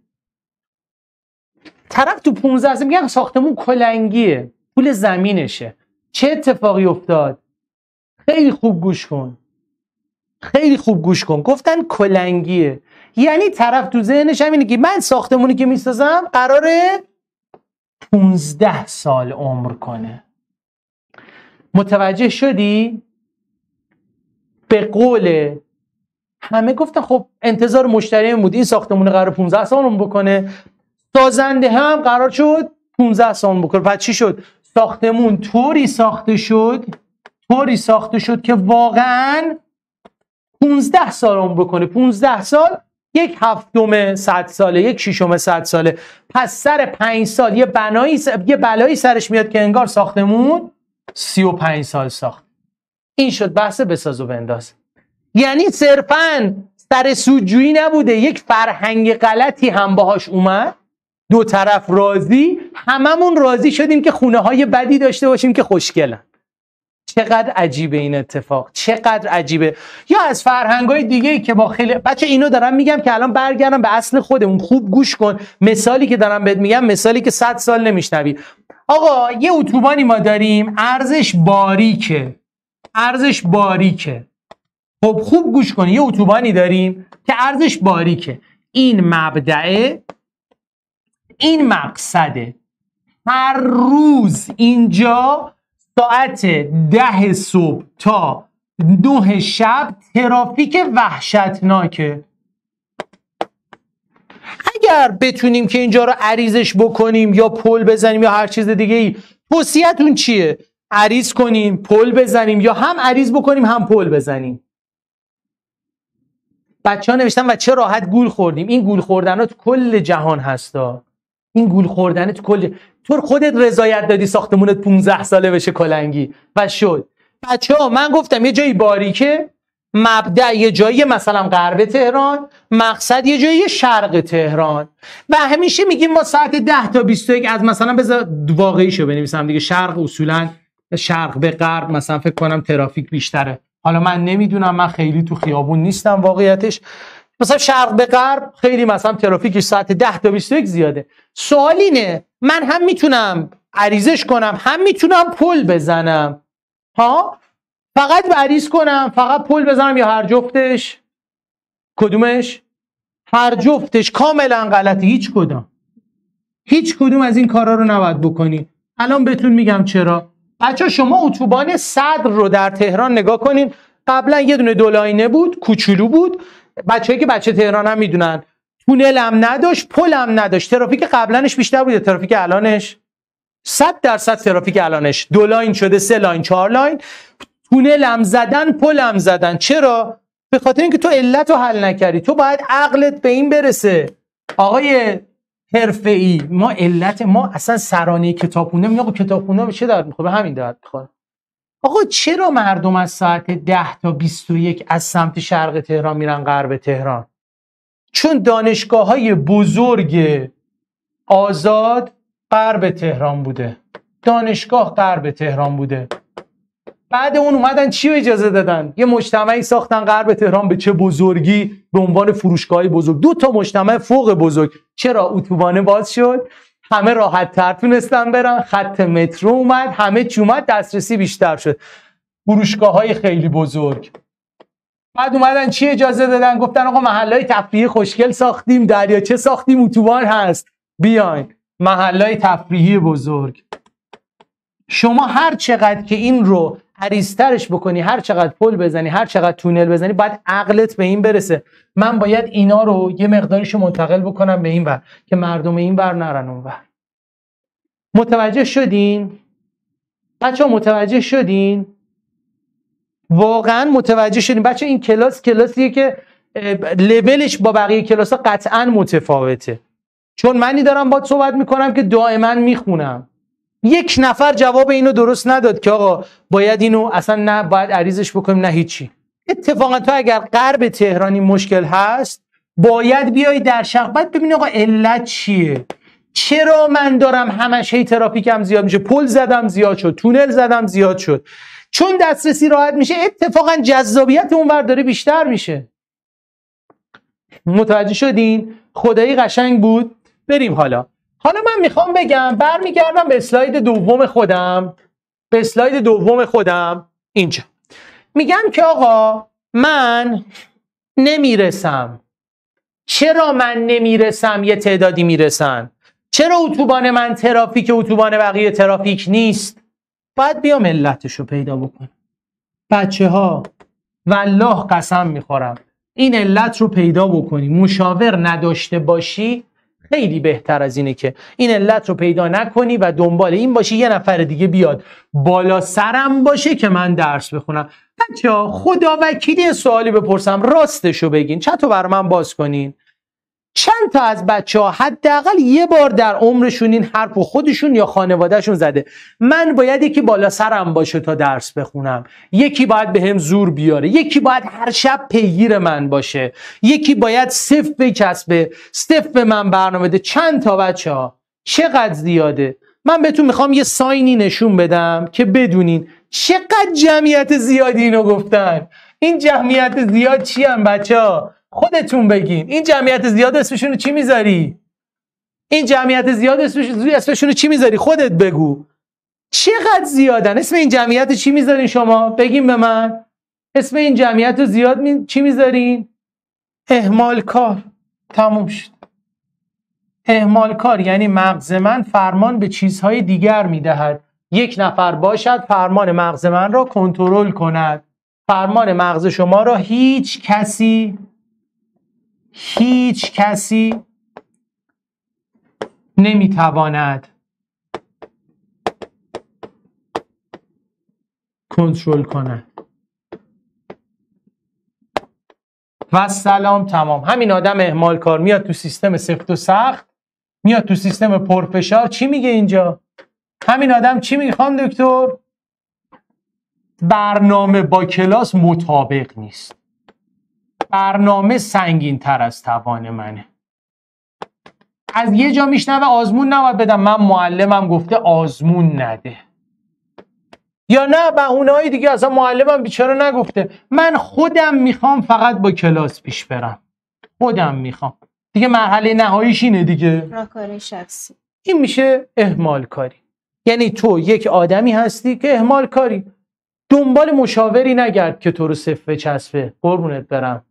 طرف تو 15 سال میگن ساختمون کلنگیه، پول زمینشه. چه اتفاقی افتاد؟ خیلی خوب گوش کن. خیلی خوب گوش کن. گفتن کلنگیه. یعنی طرف تو ذهنش هم اینه که من ساختمونی که میسازم قراره 15 سال عمر کنه. متوجه شدی؟ به قول همه گفتن خب انتظار مشتری بود این ساختمون قرار 15 سال عمر بکنه، سازنده هم قرار شد 15 سال بکنه. پس چی شد؟ ساختمون طوری ساخته شد که واقعاً 15 سال عمر بکنه. 15 سال 1/7 100 ساله، 1/6 100 ساله. پس سر 5 سال یه بلایی سرش میاد که انگار ساختمون 35 سال ساخت. این شد بحث بساز و بنداز. یعنی صرفاً سر سودجویی نبوده، یک فرهنگ غلطی هم باهاش اومد، دو طرف راضی، هممون راضی شدیم که خونه های بدی داشته باشیم که خوشگلن. چقدر عجیبه این اتفاق، چقدر عجیبه. یا از فرهنگ‌های دیگه‌ای که با خیلی بچه اینو دارم میگم که الان برگردم به اصل خودمون. خوب گوش کن، مثالی که دارم بهت میگم مثالی که 100 سال نمیشنوی. آقا یه اتوبانی ما داریم ارزش باریکه. خب خوب گوش کن، یه اتوبانی داریم که ارزش باریکه. این مبدأه، این مقصده. هر روز اینجا ساعت 10 صبح تا 9 شب ترافیک وحشتناکه. اگر بتونیم که اینجا رو عریضش بکنیم یا پل بزنیم یا هر چیز دیگه ای، توصیه‌تون چیه؟ عریض کنیم، پل بزنیم، یا هم عریض بکنیم هم پل بزنیم؟ بچه‌ها نوشتن و چه راحت گول خوردیم. این گول خوردن‌ها تو کل جهان هستا. این گول خوردن تو کل، تو خودت رضایت دادی ساختمونت 15 ساله بشه کلنگی و شد. بچه‌ها من گفتم یه جایی باریکه، مبدأ یه جایی مثلا غرب تهران، مقصد یه جایی شرق تهران. و همیشه میگیم ما ساعت 10 تا 21 از مثلا بذار واقعیشو بنویسم دیگه، شرق اصولا شرق به غرب مثلا فکر کنم ترافیک بیشتره. حالا من نمیدونم، من خیلی تو خیابون نیستم واقعیتش. مثلا شرق به غرب خیلی مثلا ترافیکش ساعت 10 تا 21 زیاده. سوال اینه من هم میتونم عریضش کنم هم میتونم پل بزنم. ها؟ فقط عریض کنم، فقط پل بزنم، یا هر جفتش؟ کدومش؟ هر جفتش کاملا غلطه. هیچ کدوم از این کارا رو نباید بکنی. الان بهتون میگم چرا. بچه شما اتوبان صدر رو در تهران نگاه کنین. قبلا یه دونه دو لاینه بود، کوچولو بود. بچه‌ای که بچه تهران هم میدونن، تونل هم نداشت، پل هم نداشت. ترافیک قبلنش بیشتر بود، ترافیک الانش 100% ترافیک الانش 2 لاین شده 3 لاین 4 لاین. تونل هم زدن، پل هم زدن. چرا؟ به خاطر اینکه تو علت رو حل نکردی. تو باید عقلت به این برسه آقای حرفه‌ای، ما اصلا سرانه کتابخونه میگه آقا کتابخونه به چه درد میخوره؟ به همین درد میخوره. آقا چرا مردم از ساعت 10 تا 21 از سمت شرق تهران میرن غرب تهران؟ چون دانشگاه‌های بزرگ آزاد غرب تهران بوده. دانشگاه غرب تهران بوده. بعد اون اومدن چی رو اجازه دادن؟ یه مجتمعی ساختن غرب تهران، به چه بزرگی، به عنوان فروشگاه‌های بزرگ. 2 تا مجتمع فوق بزرگ. چرا؟ اتوبان باز شد، همه راحت تر تونستن برن، خط مترو اومد، همه چی اومد، دسترسی بیشتر شد. فروشگاه‌های خیلی بزرگ. بعد اومدن چی اجازه دادن؟ گفتن آقا محلهای تفریحی خوشگل ساختیم، دریاچه ساختیم، اتوبان هست، بیاین. محلهای تفریحی بزرگ. شما هر چقدر که این رو عریض‌ترش بکنی، هر چقدر پل بزنی، هر چقدر تونل بزنی، باید عقلت به این برسه من باید اینا رو یه مقداریشو منتقل بکنم به این ور که مردم این ور نرن اون ور. متوجه شدین؟ بچه‌ها متوجه شدین؟ واقعا متوجه شدین؟ بچه این کلاسیه که لولش با بقیه کلاس‌ها قطعا متفاوته. چون منی دارم باهات صحبت میکنم که دائما میخونم. یک نفر جواب اینو درست نداد که آقا باید اینو اصلا نه باید عریضش بکنیم نه هیچی. اتفاقا تو اگر غرب تهرانی مشکل هست باید بیای در شرق، باید ببینی آقا علت چیه، چرا من دارم همش هی ترافیکم زیاد میشه، پل زدم زیاد شد، تونل زدم زیاد شد. چون دسترسی راحت میشه اتفاقا جذابیت اونور داره بیشتر میشه. متوجه شدین؟ خدایی قشنگ بود. بریم حالا من میخوام بگم، برمیگردم به اسلاید دوم خودم اینجا میگم که آقا من نمیرسم. چرا من نمیرسم؟ یه تعدادی میرسن. چرا اتوبان من ترافیک اتوبان بقیه ترافیک نیست؟ باید بیام علتشو پیدا بکنم. بچه ها والله قسم میخورم این علت رو پیدا بکنی، مشاور نداشته باشی خیلی بهتر از اینه که این علت رو پیدا نکنی و دنبال این باشی یه نفر دیگه بیاد بالا سرم باشه که من درس بخونم. بچه‌ها خدا وکیلی سوالی بپرسم راستشو بگین، چطور برای من باز کنین. چند تا از بچه‌ها حداقل یه بار در عمرشون این حرف رو خودشون یا خانوادهشون زده من باید یکی بالا سرم باشه تا درس بخونم، یکی باید بهم زور بیاره، یکی باید هر شب پیگیر من باشه، یکی باید صفر بکسبه، صفر به من برنامه بده. چند تا بچه‌ها؟ چقدر زیاده؟ من بهتون میخوام یه ساینی نشون بدم که بدونین چقدر جمعیت زیادی اینو گفتن. این جمعیت زیاد چی هم بچه‌ها؟ خودتون بگین. این جمعیت زیاد اسمشون رو چی میذاری؟ این جمعیت زیاد اسمشون رو چی میذاری؟ خودت بگو. چقدر زیادن؟ اسم این جمعیت چی میذارین شما؟ بگین به من. اسم این جمعیت رو زیاد چی میذارین؟ اهمال کار. تموم شد. اهمال کار یعنی مغز من فرمان به چیزهای دیگر میدهد. یک نفر باشد فرمان مغز من را کنترل کند. فرمان مغز شما را هیچ کسی نمیتواند کنترل کند. و سلام تمام. همین آدم اهمال کار میاد تو سیستم سفت و سخت، میاد تو سیستم پرفشار. چی میگه اینجا؟ همین آدم چی میگه خانم دکتر؟ برنامه با کلاس مطابق نیست. برنامه سنگین تر از توان منه. از یه جا میشنوه آزمون نباید بدم، من معلمم گفته آزمون نده. یا نه بهونه‌های دیگه، اصلا معلمم بیچاره نگفته، من خودم میخوام فقط با کلاس پیش برم، خودم میخوام. دیگه مرحله نهاییش اینه دیگه، راهکار شخصی. این میشه اهمال کاری. یعنی تو یک آدمی هستی که اهمال کاری، دنبال مشاوری نگرد که تو رو صفر چسبه، قربونت برم.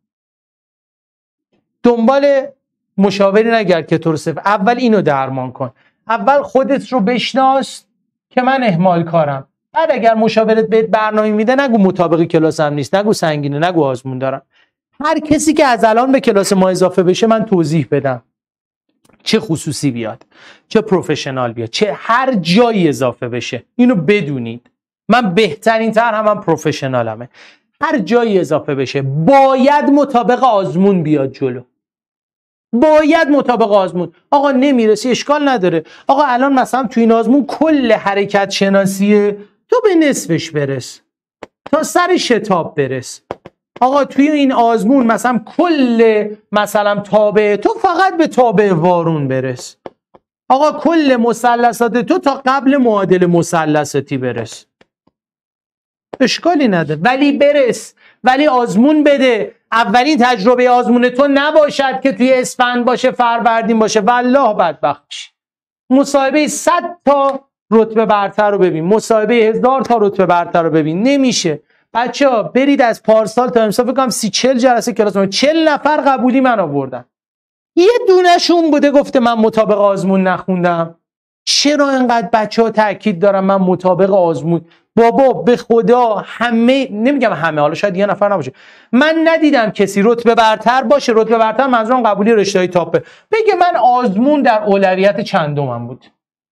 دنبال مشاوری نگرد که تو رو صفر. اول اینو درمان کن، اول خودت رو بشناس که من اهمال کارم. بعد اگر مشاورت بهت برنامه میده نگو مطابق کلاسم نیست، نگو سنگینه، نگو آزمون دارم. هر کسی که از الان به کلاس ما اضافه بشه من توضیح بدم، چه خصوصی بیاد چه پروفشنال بیاد چه هر جایی اضافه بشه، اینو بدونید. من بهترین تر هم پروفشنالمه. هر جایی اضافه بشه باید مطابق آزمون بیاد جلو، باید مطابق آزمون. آقا نمیرسی اشکال نداره، آقا الان مثلا تو این آزمون کل حرکت شناسیه، تو به نصفش برس تا سر شتاب برس. آقا توی این آزمون مثلا کل مثلا تابع تو فقط به تابع وارون برس. آقا کل مثلثات تو تا قبل معادل مثلثاتی برس. اشکالی نداره ولی برس، ولی آزمون بده. اولین تجربه آزمون تو نباشد که توی اسفند باشه، فروردین باشه، والله بدبخت میشی. مصاحبه 100 تا رتبه برتر رو ببین، مصاحبه 1000 تا رتبه برتر رو ببین، نمیشه. بچه‌ها برید از پارسال تا امسال فکر کنم 30-40 جلسه کلاس من 40 نفر قبولی من آوردن، یه دونهشون بوده گفته من مطابق آزمون نخوندم. چرا اینقدر بچه‌ها تاکید دارن من مطابق آزمون؟ بابا به خدا همه، نمیگم همه، حالا شاید یه نفر نباشه، من ندیدم کسی رتبه برتر باشه. رتبه برتر منظورم قبولی رشته‌های تاپه، بگه من آزمون در اولویت چندمم بود.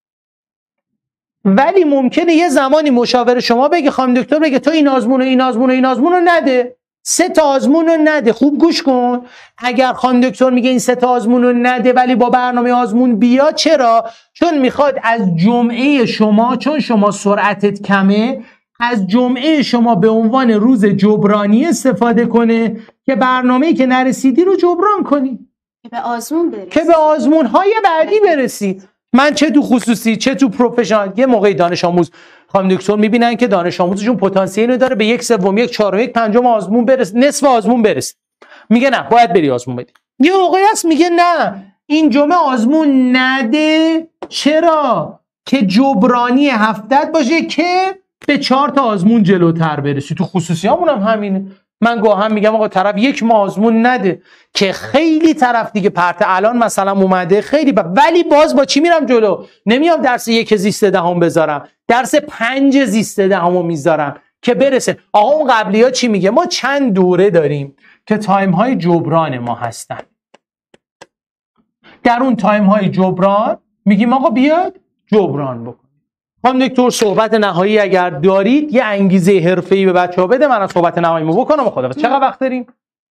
ولی ممکنه یه زمانی مشاور شما بگه خانم دکتر بگه تو این آزمون و این آزمون و این آزمون رو نده، 3 تا آزمون رو نده. خوب گوش کن، اگر خانم دکتر میگه این 3 تا آزمون رو نده ولی با برنامه آزمون بیا، چرا؟ چون میخواد از جمعه شما، چون شما سرعتت کمه، از جمعه شما به عنوان روز جبرانی استفاده کنه که برنامه‌ای که نرسیدی رو جبران کنی، که به آزمون برسی، که به آزمون‌های بعدی برسی. من چه تو خصوصی چه تو پروفشنال، یه موقعی دانش آموز خانم دکتر میبینن که دانش آموزشون پتانسیلی داره به 1/3 1/4 1/5 آزمون برسه، نصف آزمون برسه، میگه نه باید بری آزمون بدی. یه موقعی هست میگه نه این جمعه آزمون نده، چرا؟ که جبرانی هفتت باشه که به 4 تا آزمون جلوتر برسی. تو خصوصی همون هم همینه. من گاهم میگم آقا طرف 1 ماه آزمون نده، که خیلی طرف دیگه پرت الان مثلا اومده خیلی ولی باز با چی میرم جلو؟ نمیام درس 1 زیست دهم بذارم، درس 5 زیست دهمو میذارم که برسه. آقا اون قبلی ها چی میگه؟ ما چند دوره داریم که تایم های جبران ما هستن. در اون تایم های جبران میگیم آقا بیاد جبران بکن. خانم دکتر صحبت نهایی اگر دارید یه انگیزه حرفه‌ای به بچه‌ها بده، من صحبت نهاییمو بکنم و خدا. چقدر وقت داریم؟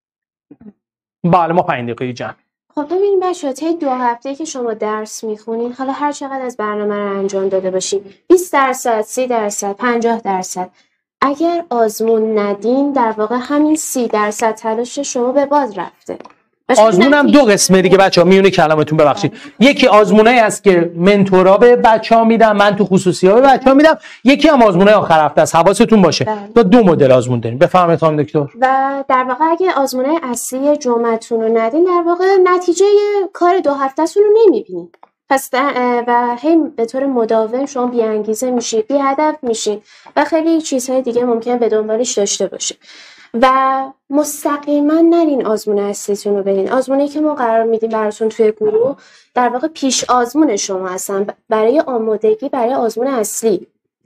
بله ما 5 دقیقه جمع. خب ببینید بچه‌ها، طی 2 هفته که شما درس میخونین، حالا هر چقدر از برنامه رو انجام داده باشین، 20%، 30%، 50%، اگر آزمون ندین در واقع همین 30% تلاش شما به باد رفته. آزمونم 2 قسمه دیگه بچه‌ها، میونه کلامتون ببخشید. یکی آزمونایی است که منتورا به بچه‌ها میدم، من تو خصوصی‌ها به بچه‌ها میدم، یکی هم آزمونای آخر هفته است. حواستون باشه. تا 2 مدل آزمون داریم. بفرمایید خانم دکتر. و در واقع اگه آزمونای اصلی جمعتون رو ندین، در واقع نتیجه کار 2 هفته‌تون رو نمیبینید. پس و هی به طور مداوم شما بی‌انگیزه میشید، بی هدف میشید و خیلی چیزهای دیگه ممکنه به دنبالش داشته باشه. و مستقیما نرین آزمون اصلیتون رو برین. آزمونی که ما قرار میدیم براتون توی گروه در واقع پیش آزمون شما هستن برای آمادگی برای آزمون اصلی.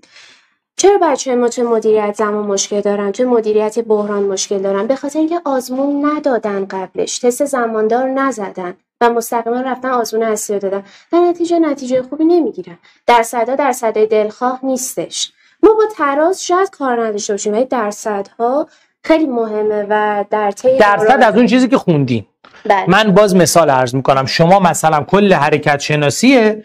چرا بچه‌های ما توی مدیریت زمان مشکل دارن، توی مدیریت بحران مشکل دارن؟ به خاطر اینکه آزمون ندادن، قبلش تست زماندار نزدن و مستقیما رفتن آزمون اصلی رو دادن. در نتیجه خوبی نمیگیرن. درصدهای دلخواه نیستش. ما با تراز شاید کار نداشته باشیم، ولی درصدها خیلی مهمه و درصد از اون چیزی که خوندین. من باز مثال عرض میکنم. شما مثلا کل حرکت شناسیه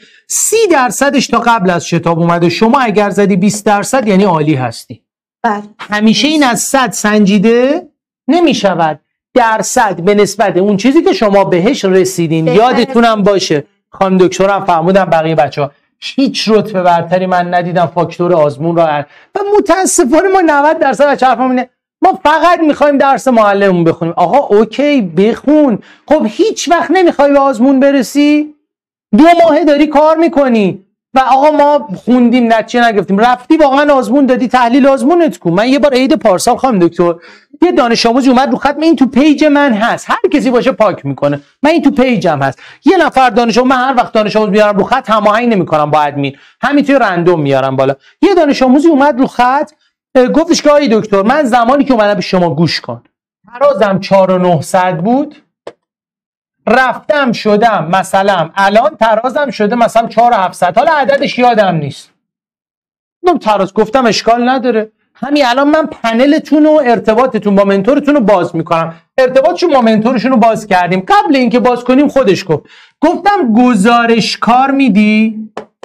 30% تا قبل از شتاب اومده، شما اگر زدی 20% یعنی عالی هستی. همیشه این از 100 سنجیده نمیشود. درصد به نسبت اون چیزی که شما بهش رسیدین. یادتونم باشه خانم دکترم فرمودن بقیه بچه‌ها هیچ رتبه برتری من ندیدم فاکتور آزمون را و متاسفانه ما 90% از حرفمون اینه ما فقط میخوایم درس معلممون بخونیم. آقا اوکی بخون، خب هیچ وقت نمیخوای به آزمون برسی؟ 2 ماه داری کار میکنی و آقا ما خوندیم نتیجه نگرفتیم، رفتی واقعا آزمون دادی، تحلیل آزمونت کن. من یه بار عید پارسال خانم دکتر یه دانش آموزی اومد رو خط، این تو پیج من هست، هر کسی باشه پاک میکنه، من این تو پیجم هست. یه نفر دانش آموز، من هر وقت دانش آموز میارم رو خط هماهنگ نمیکنم با ادمین، همینطوری رندوم میارم بالا. یه دانش آموزی اومد رو خط گفتش که آقای دکتر من زمانی که اومدم به شما گوش کن ترازم 4900 بود، رفتم شدم مثلا الان ترازم شده مثلا 4700، حالا عددش یادم نیست. من تراز گفتم اشکال نداره، همین الان من پنلتون و ارتباطتون با منتورتون رو باز میکنم. ارتباطشون با منتورشون رو باز کردیم. قبل اینکه باز کنیم خودش گفتم گزارش کار میدی؟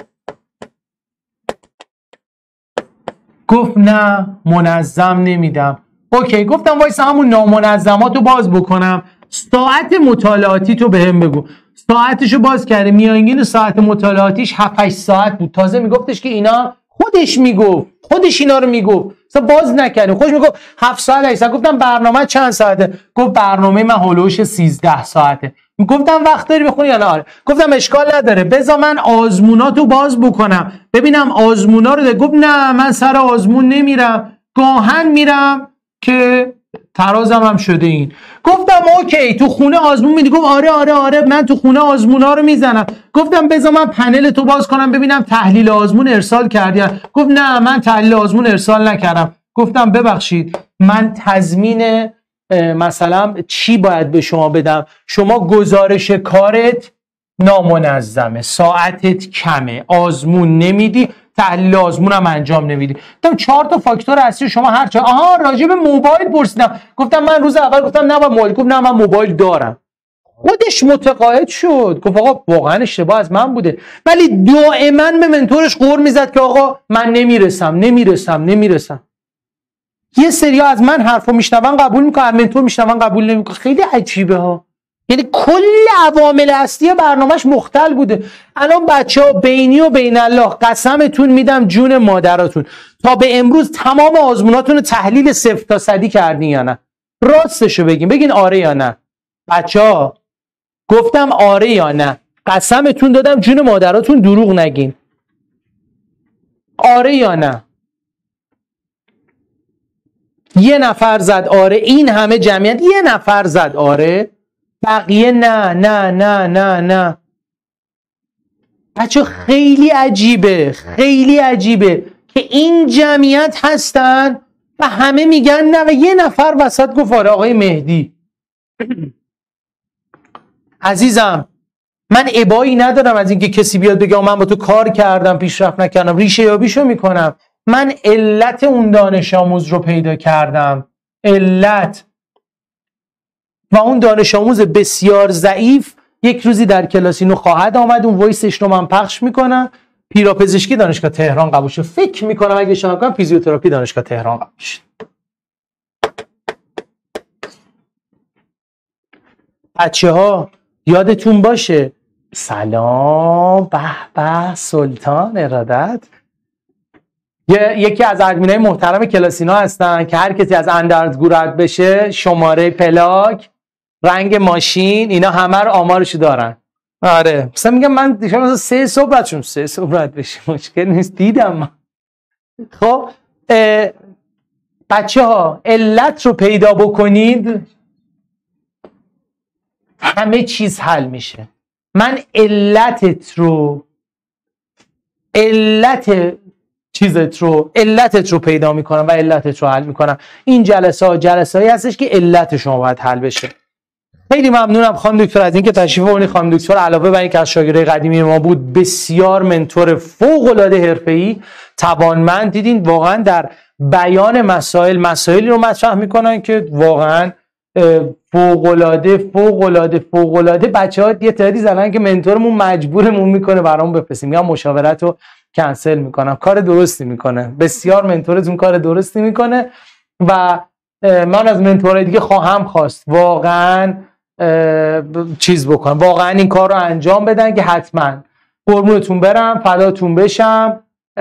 گفت نه منظم نمیدم. اوکی، گفتم وایسا همون نامنظمات رو باز بکنم، ساعت مطالعاتی تو بهم بگو. ساعتشو باز کرده، میانگین ساعت مطالعاتیش 7-8 ساعت بود. تازه میگفتش که اینا خودش میگفت، خودش اینا رو میگفت، اصلا باز نکردیم، خودش میگفت 7 ساعت 8 ساعت. گفتم برنامه چند ساعته؟ گفت برنامه من هولوش 13 ساعته. گفتم وقت داری بخونی یا نه؟ آره. گفتم اشکال نداره بذار من آزموناتو باز بکنم ببینم آزمونا رو ده. گفت نه من سر آزمون نمیرم، گاهن میرم که ترازم هم شده این. گفتم اوکی تو خونه آزمون میدی؟ گفت آره من تو خونه آزمونا رو میزنم. گفتم بذار من پنل تو باز کنم ببینم تحلیل آزمون ارسال کردی؟ گفت نه من تحلیل آزمون ارسال نکردم. گفتم ببخشید من تضمین مثلا چی باید به شما بدم؟ شما گزارش کارت نامنظمه، ساعتت کمه، آزمون نمیدی، تحلیل آزمون هم انجام نمیدی. گفتم 4 تا فاکتور اصلی شما هر چه راجع به موبایل پرسیدم، گفتم من روز اول گفتم نه با موبایل، گفت نه من موبایل دارم. خودش متقاعد شد، گفت آقا واقعا اشتباه از من بوده، ولی دائما به منتورش قور میزد که آقا من نمیرسم. یه سریا از من حرفو میشنون قبول میکنن، منتور میشنون قبول نمیکنن. خیلی عجیبه ها. یعنی کل عوامل اصلی برنامهش مختل بوده. الان بچه‌ها بینی و بین الله قسمتون میدم جون مادراتون تا به امروز تمام آزموناتون رو تحلیل 0 تا 100 کردین یا نه؟ راستشو بگین آره یا نه. بچه‌ها گفتم آره یا نه، قسمتون دادم جون مادراتون دروغ نگین. آره یا نه؟ یه نفر زد آره، این همه جمعیت یه نفر زد آره، بقیه نه. بچه خیلی عجیبه که این جمعیت هستن و همه میگن نه و یه نفر وسط گفت آره، آقای مهدی. عزیزم من ابایی ندارم از اینکه کسی بیاد بگه من با تو کار کردم پیشرفت نکردم، ریشه یابیشو میکنم. من علت اون دانش آموز رو پیدا کردم، علت و اون دانش آموز بسیار ضعیف یک روزی در کلاس اینو خواهد آمد، اون وایسش رو من پخش میکنم. پیراپزشکی دانشگاه تهران قبول شد، فکر میکنم اگه اشتباه نکنم فیزیوتراپی دانشگاه تهران قبول شد. بچه‌ها یادتون باشه، سلام، به سلطان ارادت. یکی از ادمینای محترم کلاسینا هستن که هر کسی از اندرزگو رد بشه شماره پلاک، رنگ ماشین، اینا همه رو آمارشو دارن. آره مثلا میگم من دیشب مثلا 3 صبح رد شدم، 3 صبح رد بشی مشکل نیست، دیدم من. خب بچه ها علت رو پیدا بکنید همه چیز حل میشه. من علتت رو پیدا میکنم و علتت رو حل میکنم. این جلسه‌ای هستش که علت شما باید حل بشه. خیلی ممنونم خانم دکتر از اینکه تشریف آوردین. خانم دکتر علاوه بر اینکه از شاگردای قدیمی ما بود، بسیار منتور فوق العاده حرفه‌ای، توانمند، دیدین واقعا در بیان مسائلی رو مطرح میکنن که واقعا فوق العاده. بچه‌ها یه تعدادی زدن که منتورمون مجبورمون میکنه برامون بفرستیم، یا مشاورت رو کنسل میکنم. کار درستی میکنه، بسیار منتورتون کار درستی میکنه و من از منتورای دیگه خواهم خواست واقعا چیز بکنن، واقعا این کار رو انجام بدن که حتما قربونتون برم، فداتون بشم.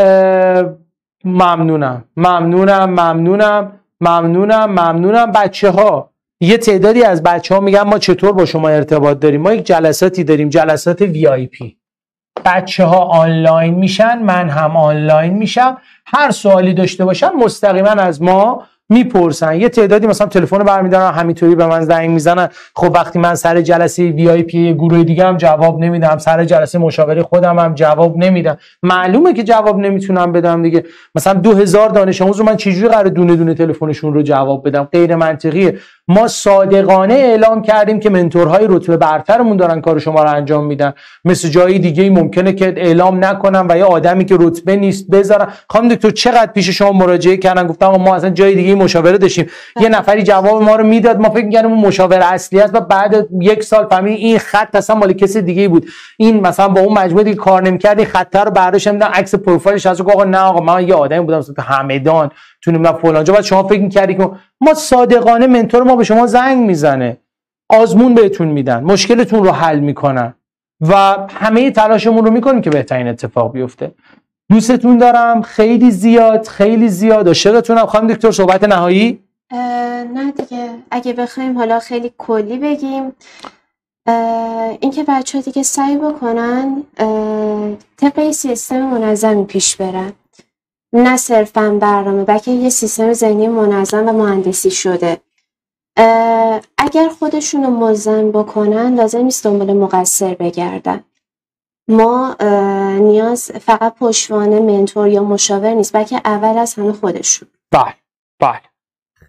ممنونم. بچه‌ها یه تعدادی از بچه‌ها میگن ما چطور با شما ارتباط داریم. ما یک جلساتی داریم، جلسات VIP. بچه‌ها آنلاین میشن، من هم آنلاین میشم. هر سوالی داشته باشن مستقیما از ما میپرسن. یه تعدادی مثلا تلفن برمیدارن همینطوری به من زنگ میزنن. خب وقتی من سر جلسه VIP گروه دیگه هم جواب نمیدم، سر جلسه مشاوره خودم هم جواب نمیدم، معلومه که جواب نمیتونم بدم دیگه. مثلا 2000 دانش آموز رو من چجوری قراره دونه دونه تلفنشون رو جواب بدم؟ غیر منطقیه. ما صادقانه اعلام کردیم که منتورهای رتبه برترمون دارن کار شما رو انجام میدن. مثل جای دیگه ممکنه که اعلام نکنم و یا آدمی که رتبه نیست بذارن. خانم دکتر چقدر پیش شما مراجعه کردن، گفتم ما اصلا جای دیگه مشاوره داشتیم، یه نفری جواب ما رو میداد، ما فکر می‌کردیم اون مشاور اصلی است و بعد 1 سال فهمیدیم این خط اصلا مال کسی دیگه بود، این مثلا با اون مجموعه دیگه کار نمی‌کرد، این خط رو برداشتم دیدم عکس پروفایلش از آقا نه آقا من یه آدمی بودم مثلا همدان تو نمیدونم فلان جا. بعد شما فکر می‌کردی که ما صادقانه منتور ما به شما زنگ میزنه، آزمون بهتون میدن، مشکلتون رو حل میکنن و همه تلاشمون رو میکنیم که بهترین اتفاق بیفته. دوستتون دارم خیلی زیاد. عاشقتونم. خانم دکتر صحبت نهایی؟ نه دیگه، اگه بخوایم حالا خیلی کلی بگیم، اینکه بچه‌ها دیگه سعی بکنن طبق سیستم منظمی پیش برن، نه صرفاً برنامه بلکه یه سیستم ذهنی منظم و مهندسی شده. اگر خودشونو منظم بکنن لازم نیست دنبال مقصر بگردن. ما نیاز فقط پشتوانه منتور یا مشاور نیست، بلکه اول از همه خودشون. بله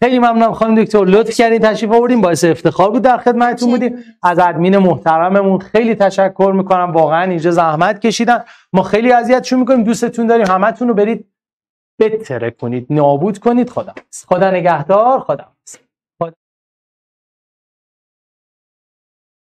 خیلی ممنونم خانم دکتر، لطف کردین تشریف آوردین، باعث افتخار بود در خدمتتون بودیم. از ادمین محترممون خیلی تشکر میکنم، واقعا اینجا زحمت کشیدن، ما خیلی اذیتشون میکنیم، دوستتون داریم، همتون رو برید بتره کنید، نابود کنید. خدا نگهدار. خدا